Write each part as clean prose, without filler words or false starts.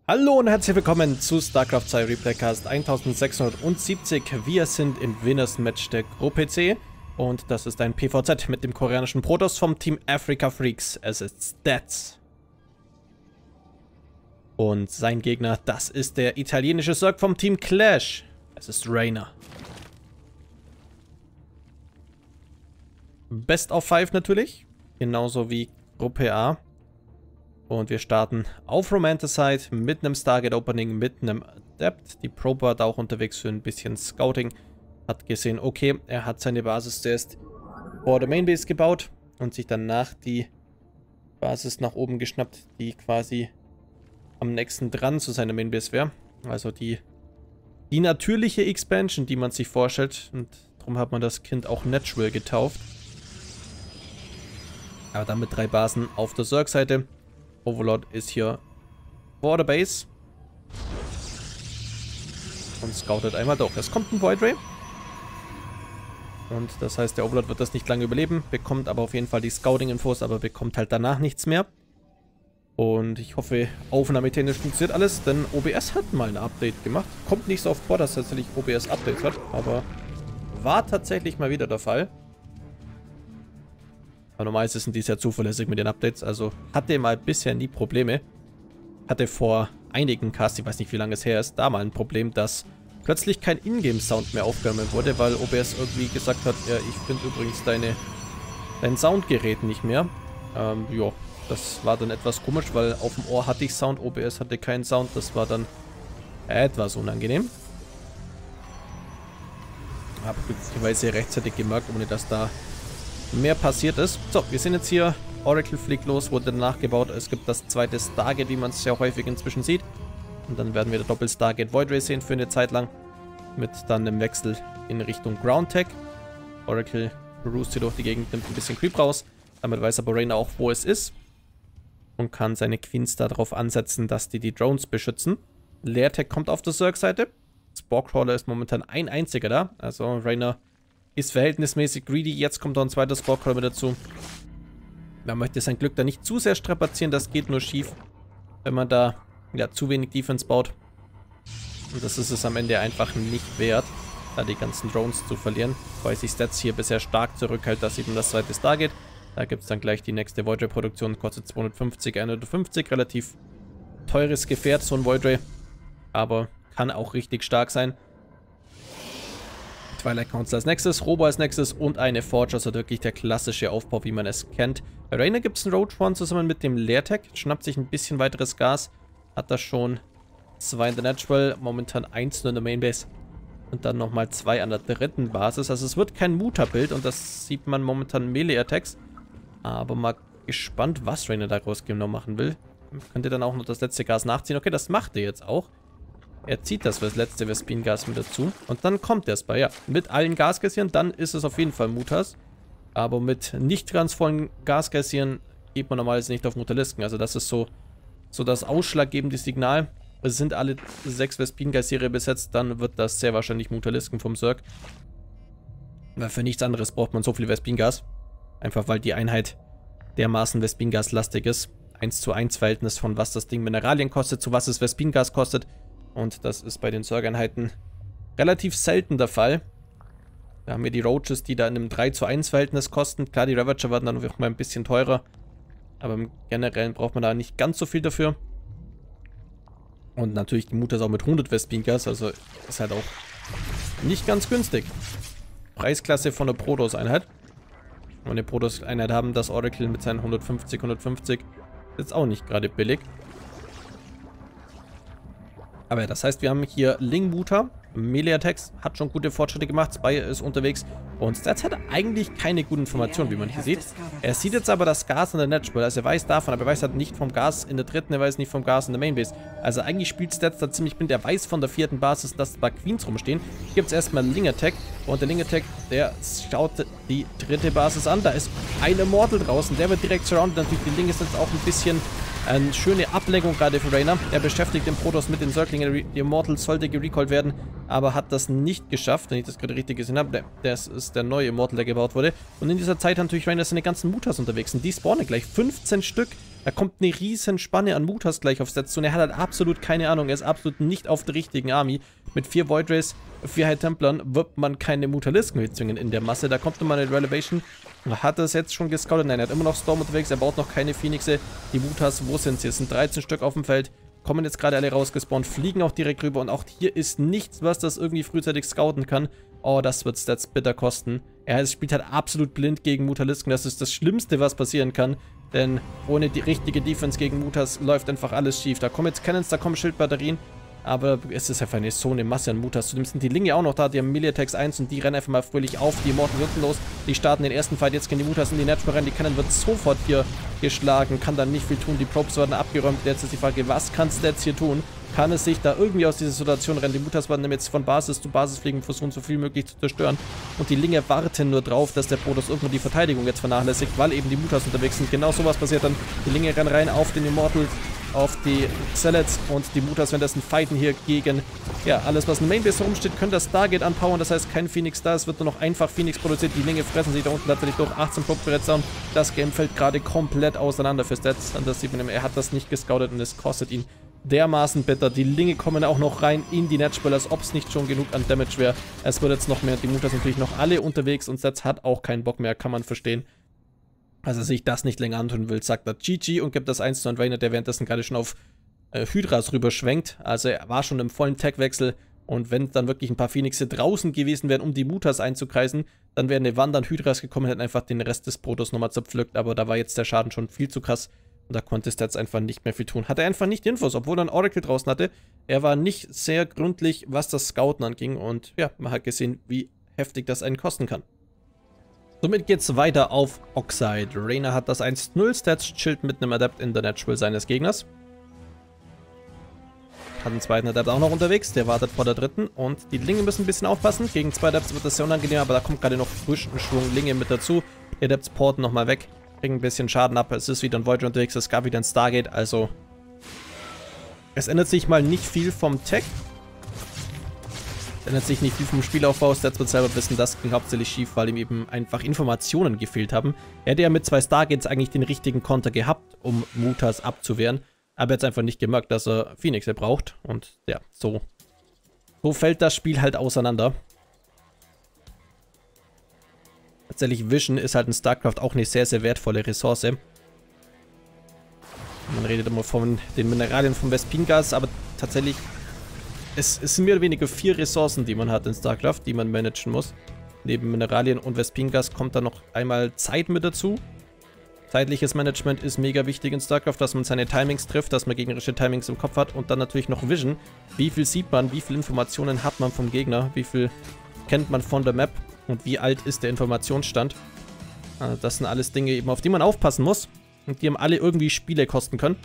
Hallo und herzlich willkommen zu StarCraft 2 Replaycast 1670. Wir sind im Winners Match der Gruppe C und das ist ein PvZ mit dem koreanischen Protoss vom Team Africa Freaks. Es ist Stats. Und sein Gegner, das ist der italienische Zerg vom Team Clash. Es ist Reina. Best of 5 natürlich, genauso wie Gruppe A. Und wir starten auf Romanticide mit einem Stargate Opening, mit einem Adept. Die Probe war da auch unterwegs für ein bisschen Scouting. Hat gesehen, okay, er hat seine Basis zuerst vor der Mainbase gebaut und sich danach die Basis nach oben geschnappt, die quasi am nächsten dran zu seiner Mainbase wäre. Also die natürliche Expansion, die man sich vorstellt. Und darum hat man das Kind auch Natural getauft. Aber dann mit 3 Basen auf der Zerg-Seite. Overlord ist hier vor der Base. Und scoutet einmal durch. Es kommt ein Void Ray. Und das heißt, der Overlord wird das nicht lange überleben. Bekommt aber auf jeden Fall die Scouting-Infos, aber bekommt halt danach nichts mehr. Und ich hoffe, aufnahmetechnisch funktioniert alles, denn OBS hat mal ein Update gemacht. Kommt nicht so oft vor, dass tatsächlich OBS Updates hat, aber war tatsächlich mal wieder der Fall. Aber normalerweise sind die sehr zuverlässig mit den Updates, also hatte mal bisher nie Probleme. Hatte vor einigen Casts, ich weiß nicht wie lange es her ist, da mal ein Problem, dass plötzlich kein Ingame-Sound mehr aufgenommen wurde, weil OBS irgendwie gesagt hat, ja, ich finde übrigens dein Soundgerät nicht mehr. Ja, das war dann etwas komisch, weil auf dem Ohr hatte ich Sound, OBS hatte keinen Sound, das war dann etwas unangenehm. Habe glücklicherweise rechtzeitig gemerkt, ohne dass da mehr passiert ist. So, wir sind jetzt hier. Oracle fliegt los, wurde nachgebaut. Es gibt das zweite Stargate, wie man es sehr häufig inzwischen sieht. Und dann werden wir der Doppel-Stargate Void Ray sehen für eine Zeit lang. Mit dann dem Wechsel in Richtung Ground Tech. Oracle cruist hier durch die Gegend, nimmt ein bisschen Creep raus. Damit weiß aber Reina auch, wo es ist. Und kann seine Queens darauf ansetzen, dass die Drones beschützen. Leertech kommt auf der Zerg-Seite. Sporecrawler ist momentan ein einziger da. Also Reina ist verhältnismäßig greedy. Jetzt kommt noch ein zweiter Sporecrawler mit dazu. Man möchte sein Glück da nicht zu sehr strapazieren. Das geht nur schief, wenn man da ja, zu wenig Defense baut. Und das ist es am Ende einfach nicht wert, da die ganzen Drones zu verlieren. Weil sich Stats hier bisher stark zurückhält. Das sieht man das zweite Stargate. Da gibt es dann gleich die nächste Void Ray Produktion. Kostet 250, 150. Relativ teures Gefährt, so ein Void Ray. Aber kann auch richtig stark sein. Twilight Council als nächstes, Robo als nächstes und eine Forge, also wirklich der klassische Aufbau, wie man es kennt. Bei Reina gibt es einen Roach One zusammen mit dem Leertech, schnappt sich ein bisschen weiteres Gas, hat da schon 2 in der Natural, momentan 1 nur in der Mainbase und dann nochmal 2 an der dritten Basis. Also es wird kein Muta-Bild und das sieht man momentan Melee-Attacks, aber mal gespannt, was Reina daraus genau machen will. Könnte dann auch noch das letzte Gas nachziehen. Okay, das macht er jetzt auch. Er zieht das letzte Vespin-Gas mit dazu. Und dann kommt der Spy. Ja, mit allen Gasgassieren, dann ist es auf jeden Fall Mutas. Aber mit nicht ganz vollen Gasgassieren geht man normalerweise nicht auf Mutalisken. Also das ist so das ausschlaggebende Signal. Es sind alle 6 Vespin-Gassiere besetzt, dann wird das sehr wahrscheinlich Mutalisken vom Zerg. Weil für nichts anderes braucht man so viel Vespin-Gas. Einfach weil die Einheit dermaßen Vespin-Gas-lastig ist. 1:1 Verhältnis von was das Ding Mineralien kostet, zu was es Vespin-Gas kostet. Und das ist bei den Zerg-Einheiten relativ selten der Fall. Da haben wir die Roaches, die da in einem 3:1 Verhältnis kosten. Klar, die Ravager werden dann noch mal ein bisschen teurer. Aber im Generellen braucht man da nicht ganz so viel dafür. Und natürlich die Mutas auch mit 100 Vespin-Gas. Also ist halt auch nicht ganz günstig. Preisklasse von der Protoss-Einheit. Wenn wir eine Protoss-Einheit haben, das Oracle mit seinen 150, 150 ist jetzt auch nicht gerade billig. Aber das heißt, wir haben hier Ling Muta, Melee-Attacks, hat schon gute Fortschritte gemacht, Spy ist unterwegs und Stats hat eigentlich keine guten Informationen, wie man hier sieht. Er sieht jetzt aber das Gas in der Natural, also er weiß davon, aber er weiß halt nicht vom Gas in der dritten, er weiß nicht vom Gas in der Mainbase. Also eigentlich spielt Stats da ziemlich blind, er weiß von der 4. Basis, dass da Queens rumstehen. Hier gibt es erstmal Ling Attack und der Ling Attack, der schaut die 3. Basis an, da ist ein Immortal draußen, der wird direkt surrounded, natürlich die Ling ist jetzt auch ein bisschen eine schöne Ablenkung gerade für Reina. Er beschäftigt den Protoss mit den Zerglingen. Der Immortal sollte gerecallt werden, aber hat das nicht geschafft, wenn ich das gerade richtig gesehen habe. Das ist der neue Immortal, der gebaut wurde. Und in dieser Zeit haben natürlich Reina seine ganzen Mutas unterwegs. Und die spawnen gleich 15 Stück Da kommt eine riesen Spanne an Mutas gleich aufs Set zu und er hat halt absolut keine Ahnung. Er ist absolut nicht auf der richtigen Army. Mit 4 Void Rays, 4 High Templern wird man keine Mutalisken mitzwingen in der Masse. Da kommt nochmal eine Relevation. Hat er es jetzt schon gescoutet? Nein, er hat immer noch Storm unterwegs. Er baut noch keine Phoenixe. Die Mutas, wo sind sie? Es sind 13 Stück auf dem Feld. Kommen jetzt gerade alle rausgespawnt, fliegen auch direkt rüber. Und auch hier ist nichts, was das irgendwie frühzeitig scouten kann. Oh, das wird Stats bitter kosten. Er spielt halt absolut blind gegen Mutalisken. Das ist das Schlimmste, was passieren kann. Denn ohne die richtige Defense gegen Mutas läuft einfach alles schief. Da kommen jetzt Cannons, da kommen Schildbatterien. Aber es ist einfach so eine Masse an Mutas. Zudem sind die Linge auch noch da. Die haben Melee Attacks 1 und die rennen einfach mal fröhlich auf. Die Immortal unten los. Die starten den ersten Fight. Jetzt gehen die Mutas in die Natural rein. Die Cannon wird sofort hier geschlagen. Kann dann nicht viel tun. Die Probes werden abgeräumt. Jetzt ist die Frage, was kann Stats hier tun? Kann es sich da irgendwie aus dieser Situation rennen? Die Mutas werden jetzt von Basis zu Basis fliegen, versuchen so viel möglich zu zerstören. Und die Linge warten nur drauf, dass der Protoss irgendwann die Verteidigung jetzt vernachlässigt, weil eben die Mutas unterwegs sind. Genau sowas passiert dann. Die Linge rennen rein auf den Immortal, auf die Zealots und die Mutas währenddessen fighten hier gegen, ja, alles was in Mainbase rumsteht, können das Stargate anpowern, das heißt kein Phoenix da, es wird nur noch einfach Phoenix produziert, die Linge fressen sich da unten tatsächlich durch, 18 Probe bereits down, das Game fällt gerade komplett auseinander für Stats, und das sieht man, er hat das nicht gescoutet und es kostet ihn dermaßen bitter, die Linge kommen auch noch rein in die Netspell, als ob es nicht schon genug an Damage wäre, es wird jetzt noch mehr, die Mutas natürlich noch alle unterwegs und Stats hat auch keinen Bock mehr, kann man verstehen. Also sich das nicht länger antun will, sagt er GG und gibt das 1 zu Rainer, der währenddessen gerade schon auf Hydras rüberschwenkt. Also er war schon im vollen Tech-Wechsel und wenn dann wirklich ein paar Phoenixe draußen gewesen wären, um die Mutas einzukreisen, dann wären eine Wand an Hydras gekommen und hätten einfach den Rest des Protoss nochmal zerpflückt, aber da war jetzt der Schaden schon viel zu krass und da konnte Stats einfach nicht mehr viel tun. Hatte einfach nicht die Infos, obwohl er ein Oracle draußen hatte. Er war nicht sehr gründlich, was das Scouten anging und ja, man hat gesehen, wie heftig das einen kosten kann. Somit geht es weiter auf Oxide. Rainer hat das 1-0 Stats, chillt mit einem Adept in der Natural seines Gegners. Hat einen zweiten Adept auch noch unterwegs, der wartet vor der dritten. Und die Linge müssen ein bisschen aufpassen. Gegen 2 Adepts wird das sehr unangenehm, aber da kommt gerade noch frisch ein Schwung Linge mit dazu. Die Adepts porten nochmal weg, kriegen ein bisschen Schaden ab. Es ist wieder ein Voyager unterwegs, es gab wieder ein Stargate, also es ändert sich mal nicht viel vom Tech. Ändert sich nicht viel vom Spielaufbau. Stats wird selber wissen, das ging hauptsächlich schief, weil ihm eben einfach Informationen gefehlt haben. Er hätte ja mit 2 Stargates eigentlich den richtigen Konter gehabt, um Mutas abzuwehren. Aber er hat einfach nicht gemerkt, dass er Phoenixe braucht. Und ja, so fällt das Spiel halt auseinander. Tatsächlich Vision ist halt in StarCraft auch eine sehr, sehr wertvolle Ressource. Man redet immer von den Mineralien vom Vespingas, aber tatsächlich es sind mehr oder weniger 4 Ressourcen, die man hat in StarCraft, die man managen muss. Neben Mineralien und Vespingas kommt dann noch einmal Zeit mit dazu. Zeitliches Management ist mega wichtig in StarCraft, dass man seine Timings trifft, dass man gegnerische Timings im Kopf hat und dann natürlich noch Vision. Wie viel sieht man, wie viele Informationen hat man vom Gegner, wie viel kennt man von der Map und wie alt ist der Informationsstand. Das sind alles Dinge, eben auf die man aufpassen muss und die haben alle irgendwie Spiele kosten können.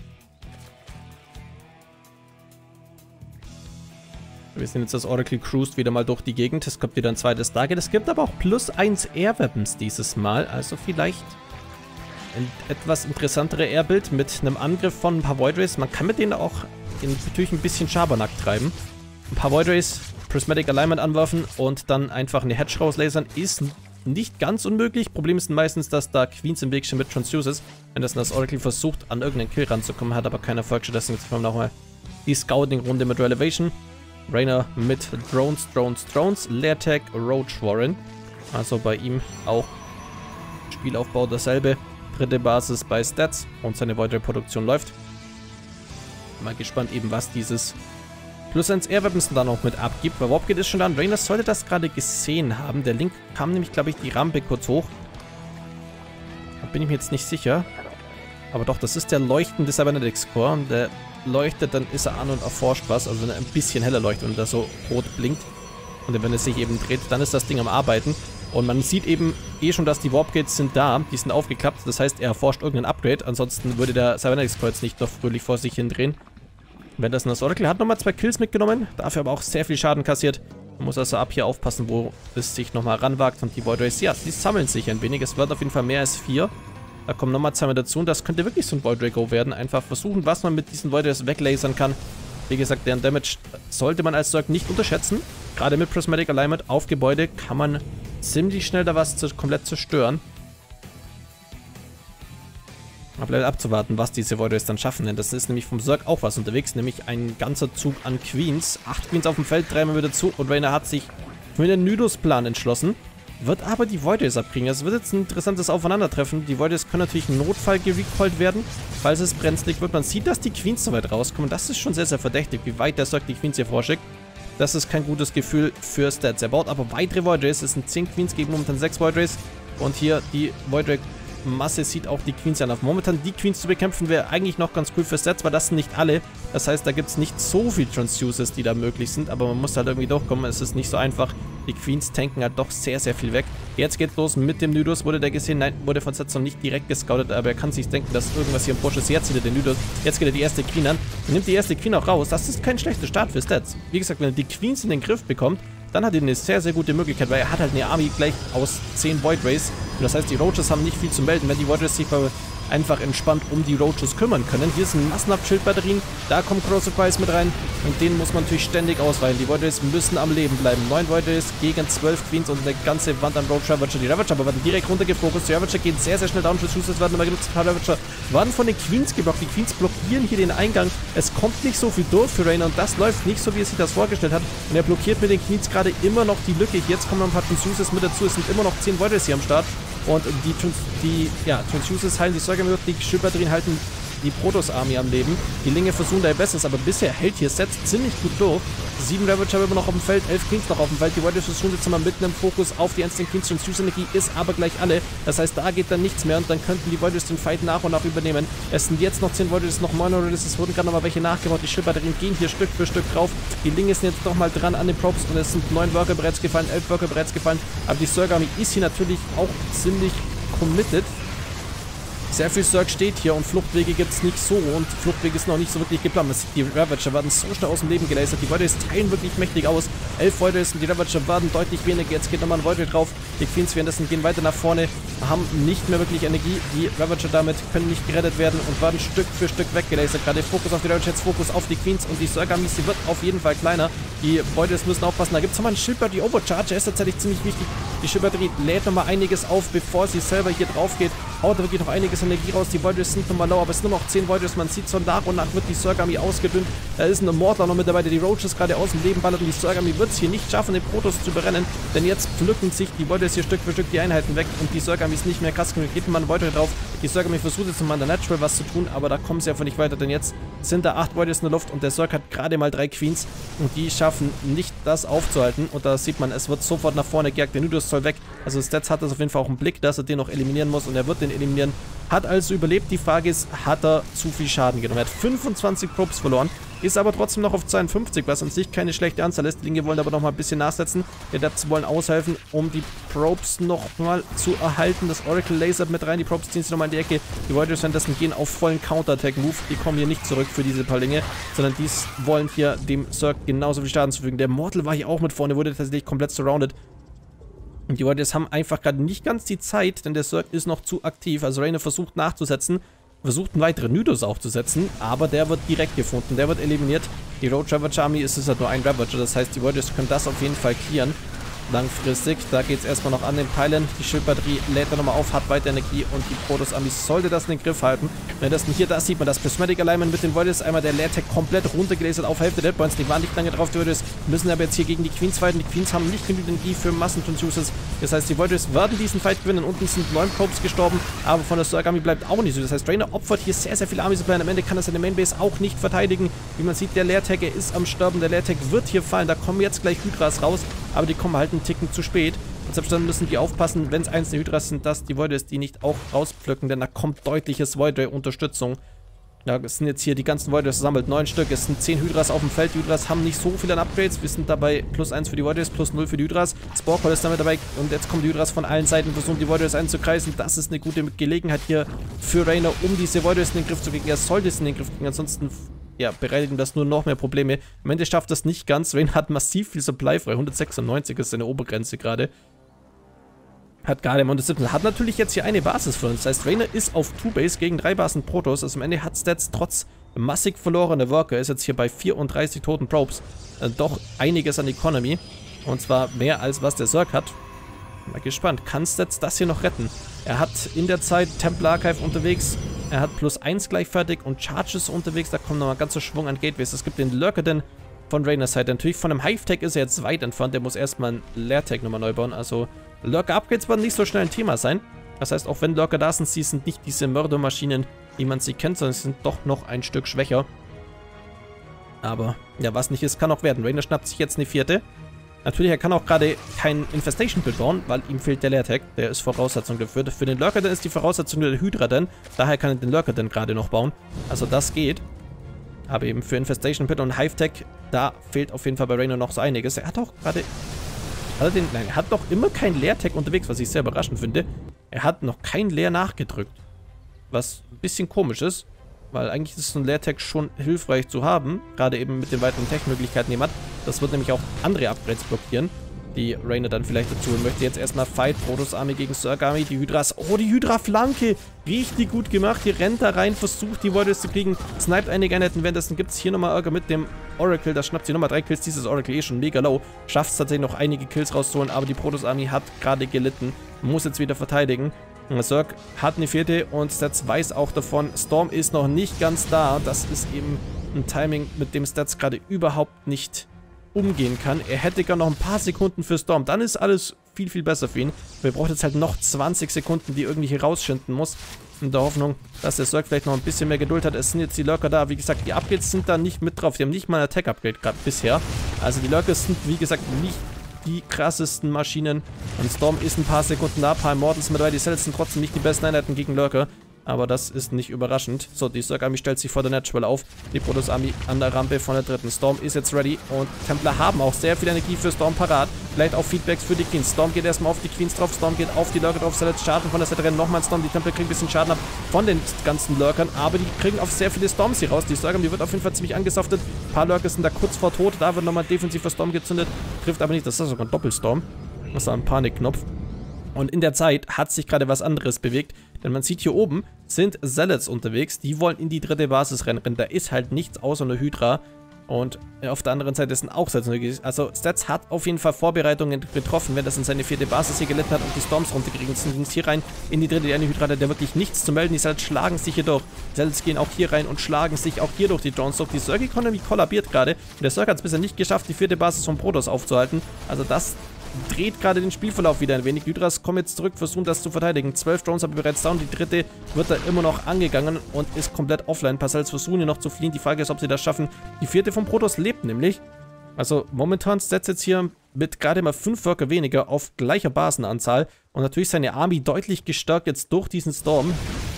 Wir sehen jetzt, das Oracle cruised wieder mal durch die Gegend. Es kommt wieder ein zweites Stargate. Es gibt aber auch +1 Air Weapons dieses Mal. Also vielleicht ein etwas interessantere Airbild mit einem Angriff von ein paar Void Rays. Man kann mit denen auch natürlich ein bisschen Schabernack treiben. Ein paar Void Rays, Prismatic Alignment anwerfen und dann einfach eine Hedge rauslasern. Ist nicht ganz unmöglich. Problem ist meistens, dass da Queens im Weg stehen mit Transfuses. Wenn das Oracle versucht, an irgendeinen Kill ranzukommen, hat aber keinen Erfolg. Deswegen jetzt haben wir nochmal die Scouting-Runde mit Relevation. Rainer mit Drones, Leertech, Roach Warren. Also bei ihm auch Spielaufbau dasselbe. Dritte Basis bei Stats und seine weitere Produktion läuft. Mal gespannt eben, was dieses +1 Air Weapons dann noch mit abgibt. Bei Warpgate ist schon da. Rainer sollte das gerade gesehen haben. Der Link kam nämlich, glaube ich, die Rampe kurz hoch. Da bin ich mir jetzt nicht sicher. Aber doch, das ist der leuchtende Cybernetics Core. Und der leuchtet, dann ist er an und erforscht was. Also wenn er ein bisschen heller leuchtet und da so rot blinkt. Und wenn es sich eben dreht, dann ist das Ding am Arbeiten. Und man sieht eben schon, dass die Warpgates sind da. Die sind aufgeklappt. Das heißt, er erforscht irgendein Upgrade. Ansonsten würde der Cybernetics Core jetzt nicht noch fröhlich vor sich hindrehen. Wenn das Oracle hat nochmal 2 Kills mitgenommen. Dafür aber auch sehr viel Schaden kassiert. Man muss also ab hier aufpassen, wo es sich nochmal ranwagt. Und die Void Rays, ja, die sammeln sich ein wenig. Es wird auf jeden Fall mehr als 4. Da kommen nochmal 2 mit dazu und das könnte wirklich so ein Void Ray Go werden. Einfach versuchen, was man mit diesen Void Rays weglasern kann. Wie gesagt, deren Damage sollte man als Zerg nicht unterschätzen. Gerade mit Prismatic Alignment auf Gebäude kann man ziemlich schnell da was komplett zerstören. Aber bleibt abzuwarten, was diese Void dann schaffen, denn das ist nämlich vom Zerg auch was unterwegs, nämlich ein ganzer Zug an Queens. 8 Queens auf dem Feld, 3 mal wieder zu und Reina hat sich für den Nydus-Plan entschlossen, wird aber die Void abkriegen. Es wird jetzt ein interessantes Aufeinandertreffen. Die Void können natürlich im Notfall gerecallt werden, falls es brenzlig wird. Man sieht, dass die Queens so weit rauskommen. Das ist schon sehr, sehr verdächtig, wie weit der Zerg die Queens hier vorschickt. Das ist kein gutes Gefühl für Stats. Er baut aber weitere Void Rays. Es sind 10 Queens gegen momentan 6 Void Rays. Und hier die Void Ray Masse sieht auch die Queens an. Momentan die Queens zu bekämpfen wäre eigentlich noch ganz cool für Stats, weil das sind nicht alle. Das heißt, da gibt es nicht so viel Transfuses, die da möglich sind, aber man muss halt irgendwie durchkommen. Es ist nicht so einfach. Die Queens tanken halt doch sehr, sehr viel weg. Jetzt geht's los mit dem Nydus. Wurde der gesehen? Nein, wurde von Stats noch nicht direkt gescoutet, aber er kann sich denken, dass irgendwas hier im Busch ist. Jetzt wieder den Nydus. Jetzt geht er die erste Queen an. Er nimmt die erste Queen auch raus. Das ist kein schlechter Start für Stats. Wie gesagt, wenn er die Queens in den Griff bekommt, dann hat er eine sehr, sehr gute Möglichkeit, weil er hat halt eine Army gleich aus 10 Void Rays. Und das heißt, die Roaches haben nicht viel zu melden, wenn die Void Rays sich einfach entspannt um die Roaches kümmern können. Hier sind massenhaft Schildbatterien, da kommt Corrosive Price mit rein und den muss man natürlich ständig ausweichen. Die Void Rays müssen am Leben bleiben. 9 Void Rays gegen 12 Queens und eine ganze Wand an Roach Ravager. Die Ravager aber werden direkt runtergefokust. Die Ravager gehen sehr, sehr schnell down. Schuss werden immer genutzt. Ein paar Ravager werden von den Queens geblockt. Die Queens blockieren hier den Eingang. Es kommt nicht so viel durch für Reina und das läuft nicht so, wie er sich das vorgestellt hat. Und er blockiert mit den Queens gerade immer noch die Lücke. Jetzt kommen noch ein paar Transfuses mit dazu. Es sind immer noch 10 Void Rays hier am Start. Und die Transfuses heilen die Zerg, die Schildbatterien halten die Protoss-Army am Leben. Die Linge versuchen da ihr Bestes, aber bisher hält hier Sets ziemlich gut durch. 7 Ravager immer noch auf dem Feld, 11 Queens noch auf dem Feld. Die Void versuchen jetzt mal mitten im Fokus auf die einzelnen Queens. Transfuse-Energie ist aber gleich alle. Das heißt, da geht dann nichts mehr und dann könnten die Void den Fight nach und nach übernehmen. Es sind jetzt noch 10 Void, noch 9 Void, es wurden gerade noch mal welche nachgebaut. Die Schildbatterien gehen hier Stück für Stück drauf. Die Linge sind jetzt noch mal dran an den Props und es sind 9 Worker bereits gefallen, 11 Worker bereits gefallen. Aber die Zerg-Army ist hier natürlich auch ziemlich committed. Sehr viel Zerg steht hier und Fluchtwege gibt es nicht so und Fluchtwege ist noch nicht so wirklich geplant. Die Ravager werden so schnell aus dem Leben gelasert. Die Void teilen wirklich mächtig aus. 11 Void und die Ravager werden deutlich weniger. Jetzt geht nochmal ein Void drauf. Die Queens währenddessen gehen weiter nach vorne, haben nicht mehr wirklich Energie. Die Ravager damit können nicht gerettet werden und werden Stück für Stück weggelasert. Gerade Fokus auf die Ravager, jetzt Fokus auf die Queens und die Zerg-Army, sie wird auf jeden Fall kleiner. Die Void müssen aufpassen. Da gibt es nochmal einen Schildbatterie Overcharge. Der ist tatsächlich ziemlich wichtig. Die Schildbatterie lädt nochmal einiges auf, bevor sie selber hier drauf geht. Haut da wirklich noch einiges Energie raus. Die Void sind nochmal low, aber es sind nur noch 10 Void. Man sieht so nach und nach wird die Zerg-Army ausgedünnt. Da ist ein Immortal noch mit dabei, der die Roaches gerade aus dem Leben ballert. Und die Zerg-Army wird es hier nicht schaffen, den Protoss zu berennen. Denn jetzt pflücken sich die Void hier Stück für Stück die Einheiten weg. Und die Zerg-Army ist nicht mehr krass genug. Geht mal ein Void drauf. Die Zerg-Army versucht jetzt mal an der Natural was zu tun, aber da kommen sie einfach nicht weiter. Denn jetzt sind da 8 Void in der Luft und der Zerg hat gerade mal 3 Queens. Und die schaffen nicht, das aufzuhalten. Und da sieht man, es wird sofort nach vorne gejagt. Der Nydus soll weg. Also Stats hat das auf jeden Fall auch im Blick, dass er den noch eliminieren muss. Und er wird den eliminieren. Hat also überlebt. Die Frage ist, hat er zu viel Schaden genommen? Er hat 25 Probes verloren, ist aber trotzdem noch auf 52, was an sich keine schlechte Anzahl ist. Die Linke wollen aber noch mal ein bisschen nachsetzen. Die Adepts wollen aushelfen, um die Probes nochmal zu erhalten. Das Oracle lasert mit rein, die Probes ziehen sich nochmal in die Ecke. Die Voiders währenddessen gehen auf vollen Counter-Attack-Move. Die kommen hier nicht zurück für diese paar Linge, sondern die wollen hier dem Zerg genauso viel Schaden zufügen. Der Mortal war hier auch mit vorne, wurde tatsächlich komplett surrounded. Und die Warriors haben einfach gerade nicht ganz die Zeit, denn der Zerg ist noch zu aktiv. Also Reina versucht nachzusetzen, versucht einen weiteren Nydus aufzusetzen, aber der wird direkt gefunden, der wird eliminiert. Die Roach Ravager Army ist es halt nur ein Ravager, das heißt, die Warriors können das auf jeden Fall clearen. Langfristig, da geht es erstmal noch an den Pfeilen. Die Schildbatterie lädt dann nochmal auf, hat weiter Energie und die Protoss-Army sollte das in den Griff halten. Wenn das hier, da sieht man das Prismatic Alignment mit den Warriors. Einmal der Leertech komplett runtergelasert auf Hälfte der Deadpoints. Die waren nicht lange drauf, die Warriors müssen aber jetzt hier gegen die Queens fighten. Die Queens haben nicht genügend Energie für Massentransfuses. Das heißt, die Warriors werden diesen Fight gewinnen. Unten sind 9 Probes gestorben, aber von der Zerg-Army bleibt auch nicht so. Das heißt, Reina opfert hier sehr, sehr viel Army-Supply. Am Ende kann er seine Mainbase auch nicht verteidigen. Wie man sieht, der Leertech, er ist am Sterben. Der Leertech wird hier fallen. Da kommen jetzt gleich Hydras raus, aber die kommen halt einen Ticken zu spät. Und selbst dann müssen die aufpassen, wenn es einzelne Hydras sind, dass die Voiders die nicht auch rauspflücken, denn da kommt deutliches Void-Unterstützung. Ja, es sind jetzt hier die ganzen Voiders versammelt, 9 Stück. Es sind 10 Hydras auf dem Feld. Die Hydras haben nicht so viel an Upgrades. Wir sind dabei +1 für die Voiders, +0 für die Hydras. Sporecall ist damit dabei und jetzt kommen die Hydras von allen Seiten, versuchen die Voiders einzukreisen. Das ist eine gute Gelegenheit hier für Reina, um diese Voiders in den Griff zu kriegen. Er sollte es in den Griff kriegen, ansonsten ja, bereitet ihm das nur noch mehr Probleme. Am Ende schafft das nicht ganz. Reina hat massiv viel Supply frei. 196 ist seine Obergrenze gerade. Hat gerade im 117. Hat natürlich jetzt hier eine Basis für uns. Das heißt, Reina ist auf 2-Base gegen 3 Basen Protoss. Also am Ende hat Stats trotz massig verlorener Worker, ist jetzt hier bei 34 toten Probes, doch einiges an Economy. Und zwar mehr als was der Zerg hat. Mal gespannt, kann Stats das hier noch retten? Er hat in der Zeit Templar Archive unterwegs. Er hat +1 gleich fertig und Charges unterwegs. Da kommt nochmal ein ganzer Schwung an Gateways. Es gibt den Lurker denn von Raynors Seite. Natürlich von einem Hive-Tech ist er jetzt weit entfernt. Der muss erstmal ein Leer-Tech nochmal neu bauen. Also Lurker-Upgrades werden nicht so schnell ein Thema sein. Das heißt, auch wenn Lurker da sind, sie sind nicht diese Mördermaschinen, wie man sie kennt, sondern sie sind doch noch ein Stück schwächer. Aber ja, was nicht ist, kann auch werden. Raynor schnappt sich jetzt eine 4. Natürlich, er kann auch gerade kein Infestation-Bild bauen, weil ihm fehlt der Leer-Tech. Der ist Voraussetzung dafür. Für den Lurker dann ist die Voraussetzung der Hydra dann. Daher kann er den Lurker dann gerade noch bauen. Also das geht. Aber eben für Infestation-Pit und Hive-Tech, da fehlt auf jeden Fall bei Raynor noch so einiges. Er hat auch gerade... er hat noch immer kein Leer-Tech unterwegs, was ich sehr überraschend finde. Er hat noch kein Leer nachgedrückt. Was ein bisschen komisch ist. Weil eigentlich ist so ein Leer-Tech schon hilfreich zu haben. Gerade eben mit den weiteren Tech-Möglichkeiten, die man hat. Das wird nämlich auch andere Upgrades blockieren, die Raynor dann vielleicht dazu holen möchte. Jetzt erstmal Fight, Protoss Army gegen Zerg Army, die Hydras. Oh, die Hydra-Flanke! Richtig gut gemacht. Die rennt da rein, versucht die Warriors zu kriegen, sniped einige Einheiten. Währenddessen gibt es hier nochmal Ärger mit dem Oracle. Da schnappt sie nochmal 3 Kills. Dieses Oracle eh schon mega low. Schafft es tatsächlich noch einige Kills rauszuholen, aber die Protoss Army hat gerade gelitten. Muss jetzt wieder verteidigen. Zerg hat eine 4. und Stats weiß auch davon. Storm ist noch nicht ganz da. Das ist eben ein Timing, mit dem Stats gerade überhaupt nicht umgehen kann. Er hätte gar noch ein paar Sekunden für Storm. Dann ist alles viel, viel besser für ihn. Wir brauchen jetzt halt noch 20 Sekunden, die irgendwie hier rausschinden muss. In der Hoffnung, dass der Zerg vielleicht noch ein bisschen mehr Geduld hat. Es sind jetzt die Lurker da. Wie gesagt, die Upgrades sind da nicht mit drauf. Die haben nicht mal ein Attack-Upgrade gerade bisher. Also die Lurker sind, wie gesagt, nicht die krassesten Maschinen. Und Storm ist ein paar Sekunden da. Ein paar Immortals mit dabei. Die Cells sind trotzdem nicht die besten Einheiten gegen Lurker. Aber das ist nicht überraschend. So, die Zerg Army stellt sich vor der Natural auf. Die Protoss Army an der Rampe von der 3. Storm ist jetzt ready. Und Templar haben auch sehr viel Energie für Storm parat. Vielleicht auch Feedbacks für die Queens. Storm geht erstmal auf die Queens drauf. Storm geht auf die Lurker drauf. Soll jetzt Schaden von der Seite rennen. Nochmal ein Storm. Die Templar kriegen ein bisschen Schaden ab von den ganzen Lurkern. Aber die kriegen auf sehr viele Storms hier raus. Die Zerg Army wird auf jeden Fall ziemlich angesoftet. Ein paar Lurker sind da kurz vor Tod. Da wird nochmal defensiv für Storm gezündet. Trifft aber nicht. Das ist sogar ein Doppelstorm. Das ist ein Panikknopf. Und in der Zeit hat sich gerade was anderes bewegt, denn man sieht hier oben sind Zealots unterwegs, die wollen in die 3. Basis rennen. Da ist halt nichts außer eine Hydra und auf der anderen Seite sind auch Zealots. Also Stats hat auf jeden Fall Vorbereitungen getroffen, wenn das in seine 4. Basis hier gelitten hat und die Storms runtergekriegt sind, ging es hier rein in die 3. Die eine Hydra hat der wirklich nichts zu melden. Die Zealots schlagen sich hier durch. Die Zealots gehen auch hier rein und schlagen sich auch hier durch die Drones durch. Die Zerg Economy kollabiert gerade. Der Zerg hat es bisher nicht geschafft, die 4. Basis von Protoss aufzuhalten. Also das dreht gerade den Spielverlauf wieder ein wenig. Die Hydras kommen jetzt zurück, versuchen das zu verteidigen. 12 Drones haben wir bereits down. Die 3. wird da immer noch angegangen und ist komplett offline. Ein paar Cells versuchen hier noch zu fliehen. Die Frage ist, ob sie das schaffen. Die 4. von Protoss lebt nämlich. Also momentan setzt jetzt hier mit gerade mal 5 Worker weniger auf gleicher Basenanzahl. Und natürlich seine Army deutlich gestärkt jetzt durch diesen Storm.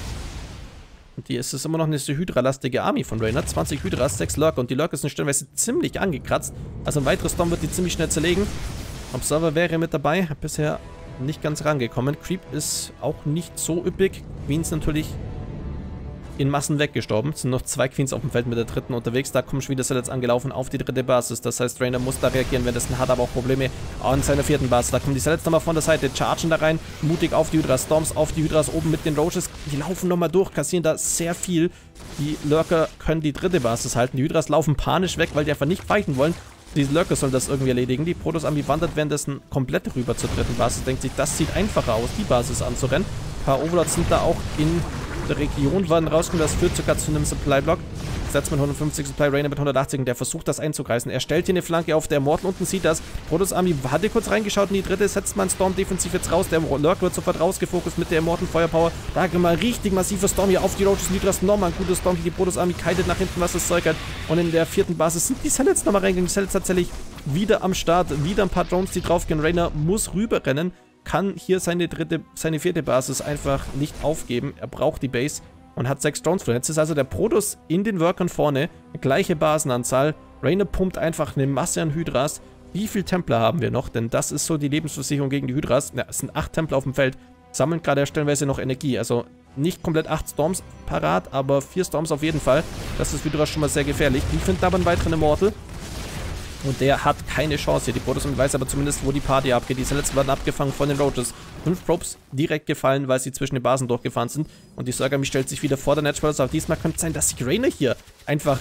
Und die ist es immer noch eine Hydra-lastige Army von Raynor. 20 Hydras, 6 Lurker. Und die Lurker sind stellenweise ziemlich angekratzt. Also ein weiteres Storm wird die ziemlich schnell zerlegen. Observer wäre mit dabei, bisher nicht ganz rangekommen. Creep ist auch nicht so üppig. Queens natürlich in Massen weggestorben. Es sind noch 2 Queens auf dem Feld mit der 3. unterwegs. Da kommen schon wieder Zealots angelaufen auf die 3. Basis. Das heißt, Raynor muss da reagieren, wenn das hat aber auch Probleme an seiner 4. Basis. Da kommen die Zealots nochmal von der Seite, chargen da rein, mutig auf die Hydras, Storms auf die Hydras oben mit den Roaches. Die laufen nochmal durch, kassieren da sehr viel. Die Lurker können die 3. Basis halten. Die Hydras laufen panisch weg, weil die einfach nicht fighten wollen. Die Lurker sollen das irgendwie erledigen. Die Protoss Army wandert währenddessen komplett rüber zur 3. Basis. Denkt sich, das sieht einfacher aus, die Basis anzurennen. Ein paar Overlords sind da auch in der Region, werden rausgekommen. Das führt sogar zu einem Supply-Block. Setzt mit 150 Supply, Raynor mit 180 und der versucht das einzugreifen. Er stellt hier eine Flanke auf. Der Immortal unten sieht das. Protoss Army hatte kurz reingeschaut in die 3. Setzt man Storm defensiv jetzt raus. Der Lurk wird sofort rausgefokust mit der Immortal Feuerpower. Da gehen wir richtig massiver Storm hier auf die Roaches und Hydras. Nochmal ein gutes Storm. Die Protoss Army kitet nach hinten, was das Zeug hat. Und in der 4. Basis sind die Zealots nochmal reingegangen. Die Zealots tatsächlich wieder am Start. Wieder ein paar Drones, die draufgehen. Raynor muss rüberrennen. Kann hier seine 4. Basis einfach nicht aufgeben. Er braucht die Base. Und hat 6 Drones verloren. Jetzt ist also der Protoss in den Workern vorne. Gleiche Basenanzahl. Raynor pumpt einfach eine Masse an Hydras. Wie viel Templer haben wir noch? Denn das ist so die Lebensversicherung gegen die Hydras. Ja, es sind 8 Templer auf dem Feld. Sammeln gerade stellenweise noch Energie. Also nicht komplett 8 Storms parat, aber 4 Storms auf jeden Fall. Das ist Hydras schon mal sehr gefährlich. Die finden aber einen weiteren Immortal. Und der hat keine Chance hier. Die Protoss weiß aber zumindest, wo die Party abgeht. Die Zealots werden abgefangen von den Roaches. 5 Probes direkt gefallen, weil sie zwischen den Basen durchgefahren sind. Und die Zerg Army stellt sich wieder vor der Natural. Aber diesmal könnte es sein, dass sich Raynor hier einfach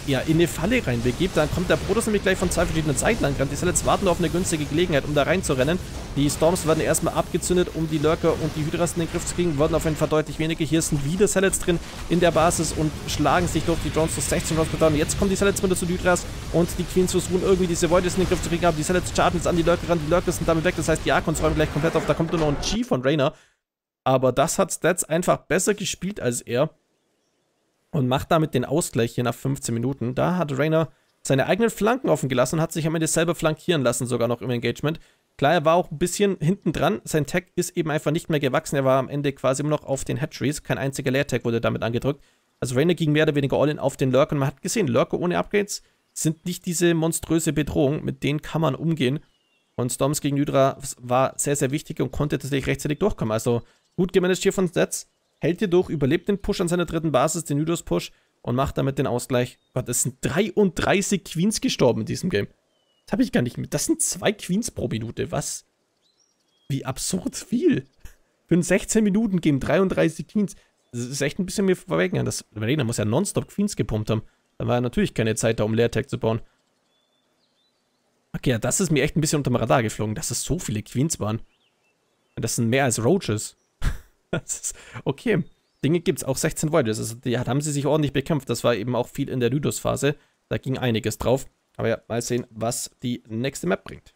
ja, in eine Falle reinbegibt. Dann kommt der Protoss nämlich gleich von zwei verschiedenen Seiten angerannt. Die Satellites warten auf eine günstige Gelegenheit, um da reinzurennen. Die Storms werden erstmal abgezündet, um die Lurker und die Hydras in den Griff zu kriegen. Werden auf jeden Fall deutlich weniger. Hier sind wieder Satellites drin in der Basis und schlagen sich durch die Drones zu 16 Drones per Down. Jetzt kommen die Satellites wieder zu den Hydras und die Queens versuchen irgendwie diese Voids in den Griff zu kriegen. Aber die Satellites chargen jetzt an die Lurker ran. Die Lurker sind damit weg. Das heißt, die Archons räumen gleich komplett auf. Da kommt nur noch ein G von Reyna. Aber das hat Stats einfach besser gespielt als er. Und macht damit den Ausgleich hier nach 15 Minuten. Da hat Reyna seine eigenen Flanken offen gelassen und hat sich am Ende selber flankieren lassen, sogar noch im Engagement. Klar, er war auch ein bisschen hinten dran. Sein Tag ist eben einfach nicht mehr gewachsen. Er war am Ende quasi immer noch auf den Hatcheries. Kein einziger Leer-Tag wurde damit angedrückt. Also Reyna ging mehr oder weniger all in auf den Lurker. Und man hat gesehen, Lurker ohne Upgrades sind nicht diese monströse Bedrohung. Mit denen kann man umgehen. Und Storms gegen Hydra war sehr, sehr wichtig und konnte tatsächlich rechtzeitig durchkommen. Also gut gemanagt hier von Stats. Hält hier durch, überlebt den Push an seiner dritten Basis, den Hydros-Push, und macht damit den Ausgleich. Gott, es sind 33 Queens gestorben in diesem Game. Das habe ich gar nicht mit. Das sind 2 Queens pro Minute. Was? Wie absurd viel. Für ein 16-Minuten-Game 33 Queens. Das ist echt ein bisschen mir vorweggegangen. Das Reyna muss ja nonstop Queens gepumpt haben. Da war ja natürlich keine Zeit da, um Leer-Tag zu bauen. Okay, ja, das ist mir echt ein bisschen unterm Radar geflogen, dass es so viele Queens waren. Das sind mehr als Roaches. Okay, Dinge gibt's, auch 16 Voids. Also die haben sie sich ordentlich bekämpft. Das war eben auch viel in der Lydos-Phase. Da ging einiges drauf. Aber ja, mal sehen, was die nächste Map bringt.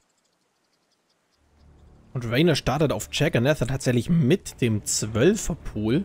Und Reyna startet auf Jagannath tatsächlich mit dem 12er-Pool.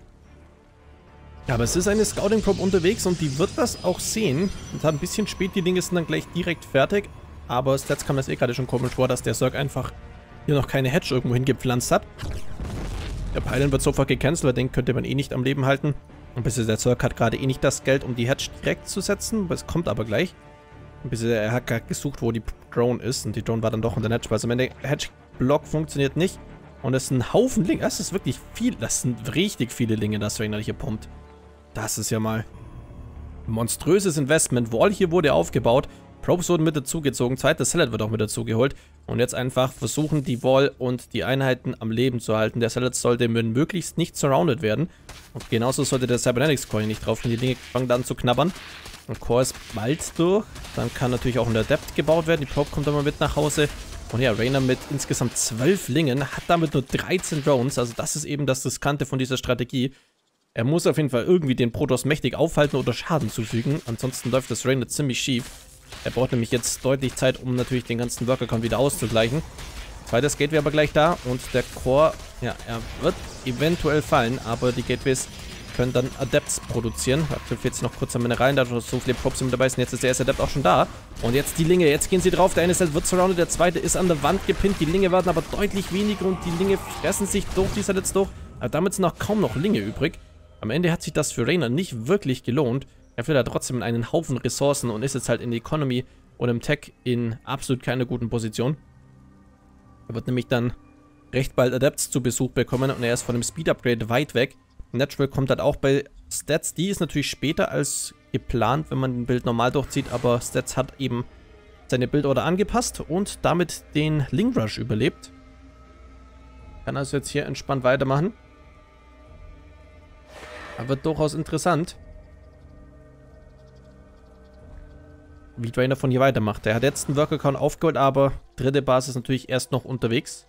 Ja, aber es ist eine Scouting-Probe unterwegs und die wird das auch sehen. Und ein bisschen spät, die Dinge sind dann gleich direkt fertig. Aber Stats kam das gerade schon komisch vor, dass der Zerg einfach hier noch keine Hedge irgendwo hingepflanzt hat. Der Pylon wird sofort gecancelt, weil den könnte man eh nicht am Leben halten. Und bis der Zerg hat gerade eh nicht das Geld, um die Hedge direkt zu setzen. Es kommt aber gleich. Und er hat gerade gesucht, wo die Drone ist. Und die Drone war dann doch unter der Hedge. Also wenn der Hedge-Block funktioniert nicht. Und es ist ein Haufen Linge. Das ist wirklich viel. Das sind richtig viele Linge, das Reyna hier pumpt. Das ist ja mal ein monströses Investment. Wall hier wurde aufgebaut. Probes wurden mit dazugezogen. Zweites Salad wird auch mit dazugeholt. Und jetzt einfach versuchen, die Wall und die Einheiten am Leben zu halten. Der Salad sollte möglichst nicht surrounded werden. Und genauso sollte der Cybernetics Coin nicht drauf gehen. Die Dinge fangen dann zu knabbern. Und Core ist bald durch. Dann kann natürlich auch ein Adept gebaut werden. Die Probe kommt aber mit nach Hause. Und ja, Reyna mit insgesamt 12 Lingen hat damit nur 13 Drones. Also das ist eben das Riskante von dieser Strategie. Er muss auf jeden Fall irgendwie den Protoss mächtig aufhalten oder Schaden zufügen. Ansonsten läuft das Reyna ziemlich schief. Er braucht nämlich jetzt deutlich Zeit, um natürlich den ganzen Worker-Count wieder auszugleichen. Zweites Gateway aber gleich da und der Core, ja, er wird eventuell fallen, aber die Gateways können dann Adepts produzieren. Aktuell fehlt es noch kurz am Mineralen, da so viele Props mit dabei sind. Jetzt ist der erste Adept auch schon da. Und jetzt die Linge, jetzt gehen sie drauf. Der eine Set wird surrounded, der zweite ist an der Wand gepinnt. Die Linge werden aber deutlich weniger und die Linge fressen sich durch die Sets durch. Aber damit sind auch kaum noch Linge übrig. Am Ende hat sich das für Reyna nicht wirklich gelohnt. Er führt da trotzdem einen Haufen Ressourcen und ist jetzt halt in der Economy und im Tech in absolut keiner guten Position. Er wird nämlich dann recht bald Adepts zu Besuch bekommen und er ist von dem Speed-Upgrade weit weg. Natural kommt halt auch bei Stats. Die ist natürlich später als geplant, wenn man den Bild normal durchzieht, aber Stats hat eben seine Bildorder angepasst und damit den Link Rush überlebt. Kann also jetzt hier entspannt weitermachen. Aber wird durchaus interessant, wie Reyna von hier weitermacht. Er hat jetzt einen Worker-Count aufgeholt, aber dritte Basis natürlich erst noch unterwegs.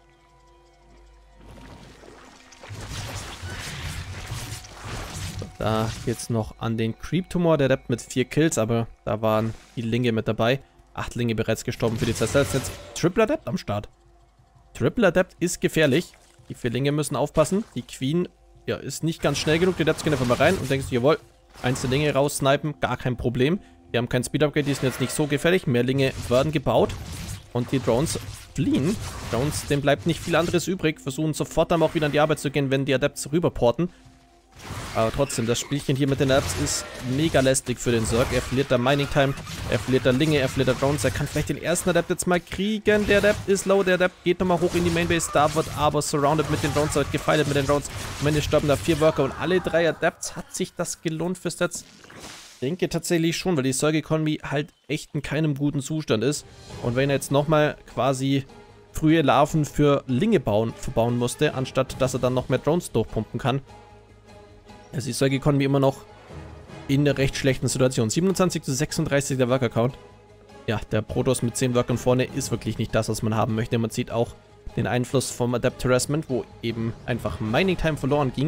So, da geht's noch an den Creep-Tumor. Der Adept mit 4 Kills, aber da waren die Linge mit dabei. 8 Linge bereits gestorben für die Zeit. Jetzt Triple Adept am Start. Triple Adept ist gefährlich. Die 4 Linge müssen aufpassen. Die Queen, ja, ist nicht ganz schnell genug. Die Adepts gehen einfach mal rein und denkst du, jawohl, einzelne Linge raussnipen, gar kein Problem. Die haben kein Speed-Upgrade, die sind jetzt nicht so gefährlich. Mehr Linge werden gebaut. Und die Drones fliehen. Drones, denen bleibt nicht viel anderes übrig. Versuchen sofort dann auch wieder an die Arbeit zu gehen, wenn die Adepts rüberporten. Aber trotzdem, das Spielchen hier mit den Adepts ist mega lästig für den Zerg. Er verliert da Mining Time, er verliert da Linge, er verliert da Drones. Er kann vielleicht den ersten Adept jetzt mal kriegen. Der Adept ist low, der Adept geht nochmal hoch in die Mainbase. Da wird aber surrounded mit den Drones, da wird gefeilt mit den Drones. Am Ende sterben da 4 Worker und alle 3 Adepts. Hat sich das gelohnt für Stats? Ich denke tatsächlich schon, weil die Zerg Economy halt echt in keinem guten Zustand ist. Und wenn er jetzt nochmal quasi frühe Larven für Linge verbauen musste, anstatt dass er dann noch mehr Drones durchpumpen kann, ist die Zerg Economy immer noch in einer recht schlechten Situation. 27 zu 36 der Worker-Count. Ja, der Protoss mit 10 Workern vorne ist wirklich nicht das, was man haben möchte. Man sieht auch den Einfluss vom Adept Harassment, wo eben einfach Mining Time verloren ging.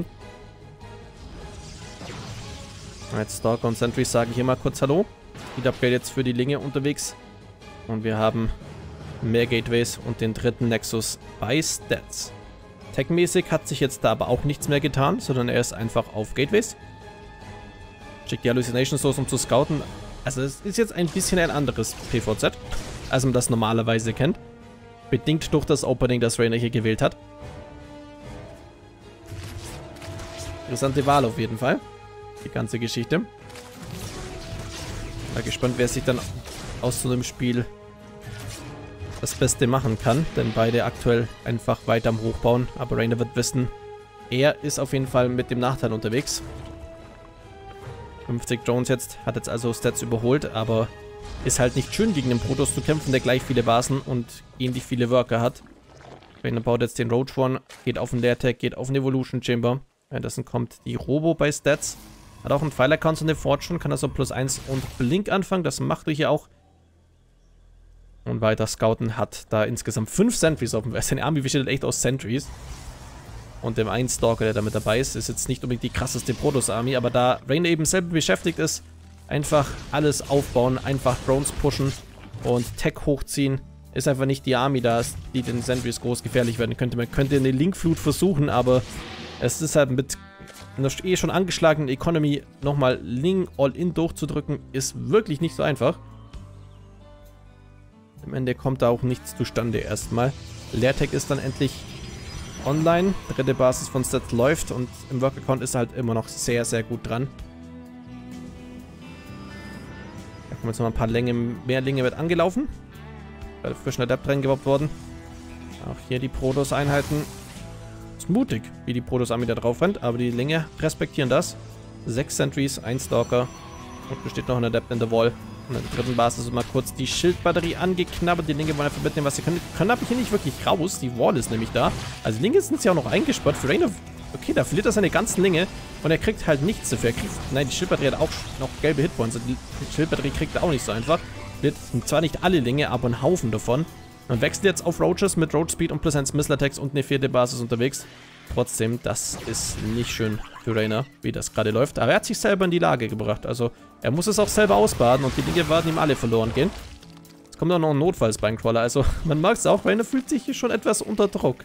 Jetzt Stalker und Sentries sagen hier mal kurz Hallo. Speed Upgrade jetzt für die Linge unterwegs. Und wir haben mehr Gateways und den dritten Nexus bei Stats. Tech-mäßig hat sich jetzt da aber auch nichts mehr getan, sondern er ist einfach auf Gateways. Schickt die Hallucinations los, um zu scouten. Also es ist jetzt ein bisschen ein anderes PvZ, als man das normalerweise kennt. Bedingt durch das Opening, das Reina hier gewählt hat. Interessante Wahl auf jeden Fall. Die ganze Geschichte. Mal gespannt, wer sich dann aus so einem Spiel das Beste machen kann. Denn beide aktuell einfach weiter am Hochbauen. Aber Reina wird wissen, er ist auf jeden Fall mit dem Nachteil unterwegs. 50 Drones jetzt, hat jetzt also Stats überholt, aber ist halt nicht schön gegen den Protoss zu kämpfen, der gleich viele Basen und ähnlich viele Worker hat. Reina baut jetzt den Roach One, geht auf den Leertech, geht auf den Evolution Chamber. Währenddessen kommt die Robo bei Stats. Hat auch einen Pfeil-Account und eine Fortune, kann also +1 und Blink anfangen, das macht er hier auch. Und weiter scouten, hat da insgesamt 5 Sentries auf dem West. Seine Army besteht echt aus Sentries. Und dem einen Stalker, der damit dabei ist, ist jetzt nicht unbedingt die krasseste Protoss-Army, aber da Reina eben selber beschäftigt ist, einfach alles aufbauen, einfach Drones pushen und Tech hochziehen, ist einfach nicht die Army da, die den Sentries groß gefährlich werden könnte. Man könnte eine Link-Flut versuchen, aber es ist halt mit einer schon angeschlagenen Economy nochmal Ling All-In durchzudrücken, ist wirklich nicht so einfach. Am Ende kommt da auch nichts zustande erstmal. Leertech ist dann endlich online. Dritte Basis von Stats läuft und im Work-Account ist er halt immer noch sehr, sehr gut dran. Da kommen jetzt noch ein paar mehr Linge wird angelaufen. Gerade frischen Adept reingebaut worden. Auch hier die Protoss-Einheiten. Ist mutig, wie die Protoss-Armee da drauf rennt, aber die Linge respektieren das. 6 Sentries, 1 Stalker und besteht noch ein Adept in der Wall. Und in der dritten Basis ist mal kurz die Schildbatterie angeknabbert. Die Linke wollen einfach mitnehmen, was sie können. Können aber hier nicht wirklich raus. Die Wall ist nämlich da. Also die Linke sind ja auch noch eingesperrt. Für Reina, okay, da verliert er seine ganzen Linge. Und er kriegt halt nichts dafür. Nein, die Schildbatterie hat auch noch gelbe Hitpoints. Die Schildbatterie kriegt er auch nicht so einfach. Verliert zwar nicht alle Linge, aber einen Haufen davon. Man wechselt jetzt auf Roaches mit Roach Speed und +1 Missile Attacks und eine 4. Basis unterwegs. Trotzdem, das ist nicht schön für Reina, wie das gerade läuft. Aber er hat sich selber in die Lage gebracht. Also, er muss es auch selber ausbaden und die Dinge werden ihm alle verloren gehen. Jetzt kommt auch noch ein Notfall-Spinecrawler. Also, man mag es auch, Reina fühlt sich hier schon etwas unter Druck.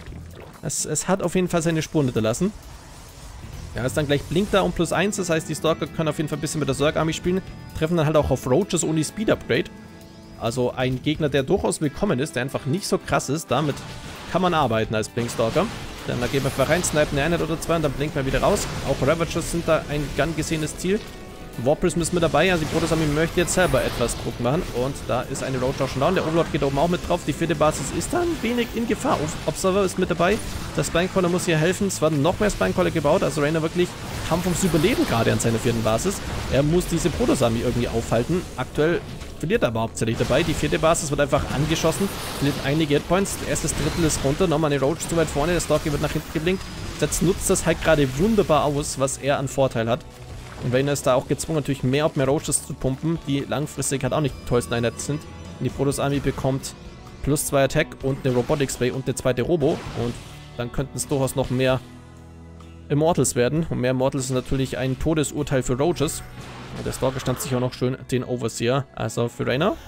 Es hat auf jeden Fall seine Spuren hinterlassen. Ja, ist dann gleich Blink da und +1. Das heißt, die Stalker können auf jeden Fall ein bisschen mit der Zerg Army spielen. Treffen dann halt auch auf Roaches ohne Speed Upgrade. Also ein Gegner, der durchaus willkommen ist, der einfach nicht so krass ist. Damit kann man arbeiten als Blink-Stalker. Dann da gehen wir einfach rein, snipen eine Einheit oder zwei und dann blinken wir wieder raus. Auch Ravagers sind da ein gern gesehenes Ziel. Warpers müssen mit dabei, also die Protoss-Armee möchte jetzt selber etwas Druck machen. Und da ist eine Roach auch schon down. Der Overlord geht oben auch mit drauf. Die 4. Basis ist da ein wenig in Gefahr. Observer ist mit dabei. Der Spinecaller muss hier helfen. Es werden noch mehr Spinecaller gebaut. Also Reina wirklich Kampf ums Überleben gerade an seiner 4. Basis. Er muss diese Protoss-Armee irgendwie aufhalten. Aktuell verliert er aber hauptsächlich dabei. Die 4. Basis wird einfach angeschossen. Verliert einige Hitpoints. Erstes Drittel ist runter. Nochmal eine Roach zu weit vorne. Der Stalker wird nach hinten geblinkt. Jetzt nutzt das halt gerade wunderbar aus, was er an Vorteil hat. Und Reina ist da auch gezwungen, natürlich mehr und mehr Roaches zu pumpen, die langfristig halt auch nicht die tollsten Einheiten sind. Und die Protoss-Armee bekommt +2 Attack und eine Robotic Spray und eine 2. Robo. Und dann könnten es durchaus noch mehr Immortals werden. Und mehr Immortals ist natürlich ein Todesurteil für Roaches. Und der Stalker stand sich auch noch schön den Overseer. Also für Reina.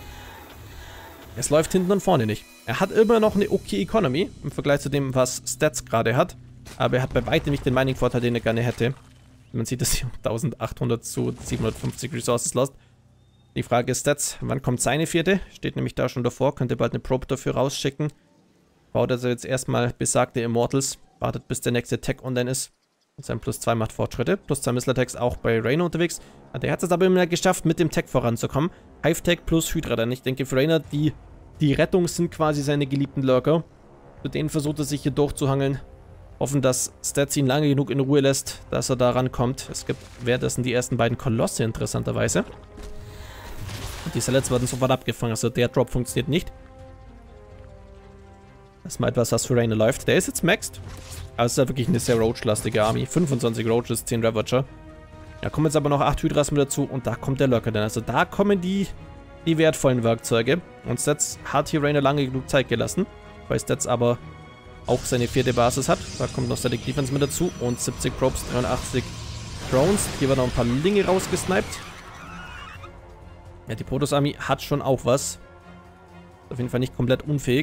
Es läuft hinten und vorne nicht. Er hat immer noch eine okay Economy im Vergleich zu dem, was Stats gerade hat. Aber er hat bei weitem nicht den Mining-Vorteil, den er gerne hätte. Man sieht, dass hier 1800 zu 750 Resources lost. Die Frage ist Stats, wann kommt seine 4.? Steht nämlich da schon davor, könnte bald eine Probe dafür rausschicken. Baut also jetzt erstmal besagte Immortals, wartet bis der nächste Tech online ist. Und sein +2 macht Fortschritte. +2 Missile Attacks auch bei Reina unterwegs. Der hat es aber immer geschafft, mit dem Tech voranzukommen. Hive-Tech plus Hydra dann. Ich denke, für Reina, die Rettung sind quasi seine geliebten Lurker. Mit denen versucht er sich hier durchzuhangeln. Hoffen, dass Stats ihn lange genug in Ruhe lässt, dass er da rankommt. Es gibt währenddessen die ersten beiden Kolosse, interessanterweise. Und die Sellets werden sofort abgefangen, also der Drop funktioniert nicht. Das ist mal etwas, was für Reina läuft. Der ist jetzt maxed. Aber es ist ja wirklich eine sehr Roach-lastige Army. 25 Roaches, 10 Ravager. Da kommen jetzt aber noch 8 Hydras mit dazu und da kommt der Lurker dann. Also da kommen die wertvollen Werkzeuge. Und Stats hat hier Reina lange genug Zeit gelassen, weil Stats aber auch seine 4. Basis hat. Da kommt noch Static Defense mit dazu und 70 Probes, 83 Drones. Hier wird noch ein paar Linge rausgesniped. Ja, die Protoss Army hat schon auch was. Ist auf jeden Fall nicht komplett unfähig.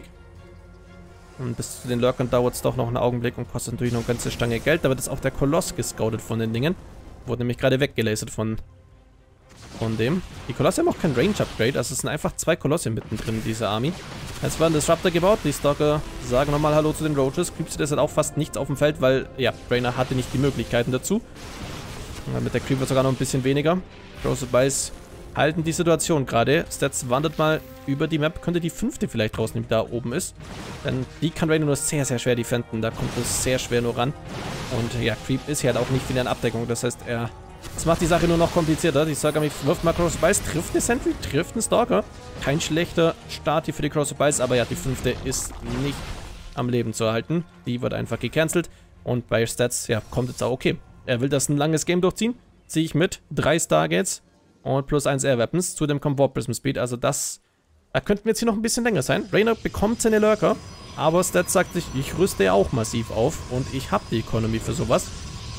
Und bis zu den Lurkern dauert es doch noch einen Augenblick und kostet natürlich noch eine ganze Stange Geld. Da wird jetzt auch der Koloss gescoutet von den Dingen. Wurde nämlich gerade weggelasert von dem. Die Kolosse haben auch kein Range-Upgrade, also es sind einfach 2 Kolosse mittendrin in dieser Army. Jetzt werden Disruptor gebaut, die Stalker sagen nochmal Hallo zu den Roaches. Creepseed ist halt auch fast nichts auf dem Feld, weil, ja, Rainer hatte nicht die Möglichkeiten dazu. Und mit der Creep wird sogar noch ein bisschen weniger. Crucibles halten die Situation gerade. Stats wandert mal über die Map, könnte die 5. vielleicht rausnehmen, die da oben ist. Denn die kann Rainer nur sehr, sehr schwer defenden, da kommt es sehr schwer nur ran. Und ja, Creep ist hier halt auch nicht viel in Abdeckung, das heißt, das macht die Sache nur noch komplizierter. Die Stalker wirft mal Crucibles, trifft eine Sentry, trifft einen Stalker. Kein schlechter Start hier für die Crucibles, aber ja, die 5. ist nicht am Leben zu erhalten. Die wird einfach gecancelt. Und bei Stats, ja, kommt jetzt auch okay. Er will das ein langes Game durchziehen. Ziehe ich mit. 3 Stargates und plus 1 Air Weapons. Zudem kommt Warp Prism Speed. Also da könnten wir jetzt hier noch ein bisschen länger sein. Rainer bekommt seine Lurker, aber Stats sagt sich, ich rüste ja auch massiv auf und ich habe die Economy für sowas.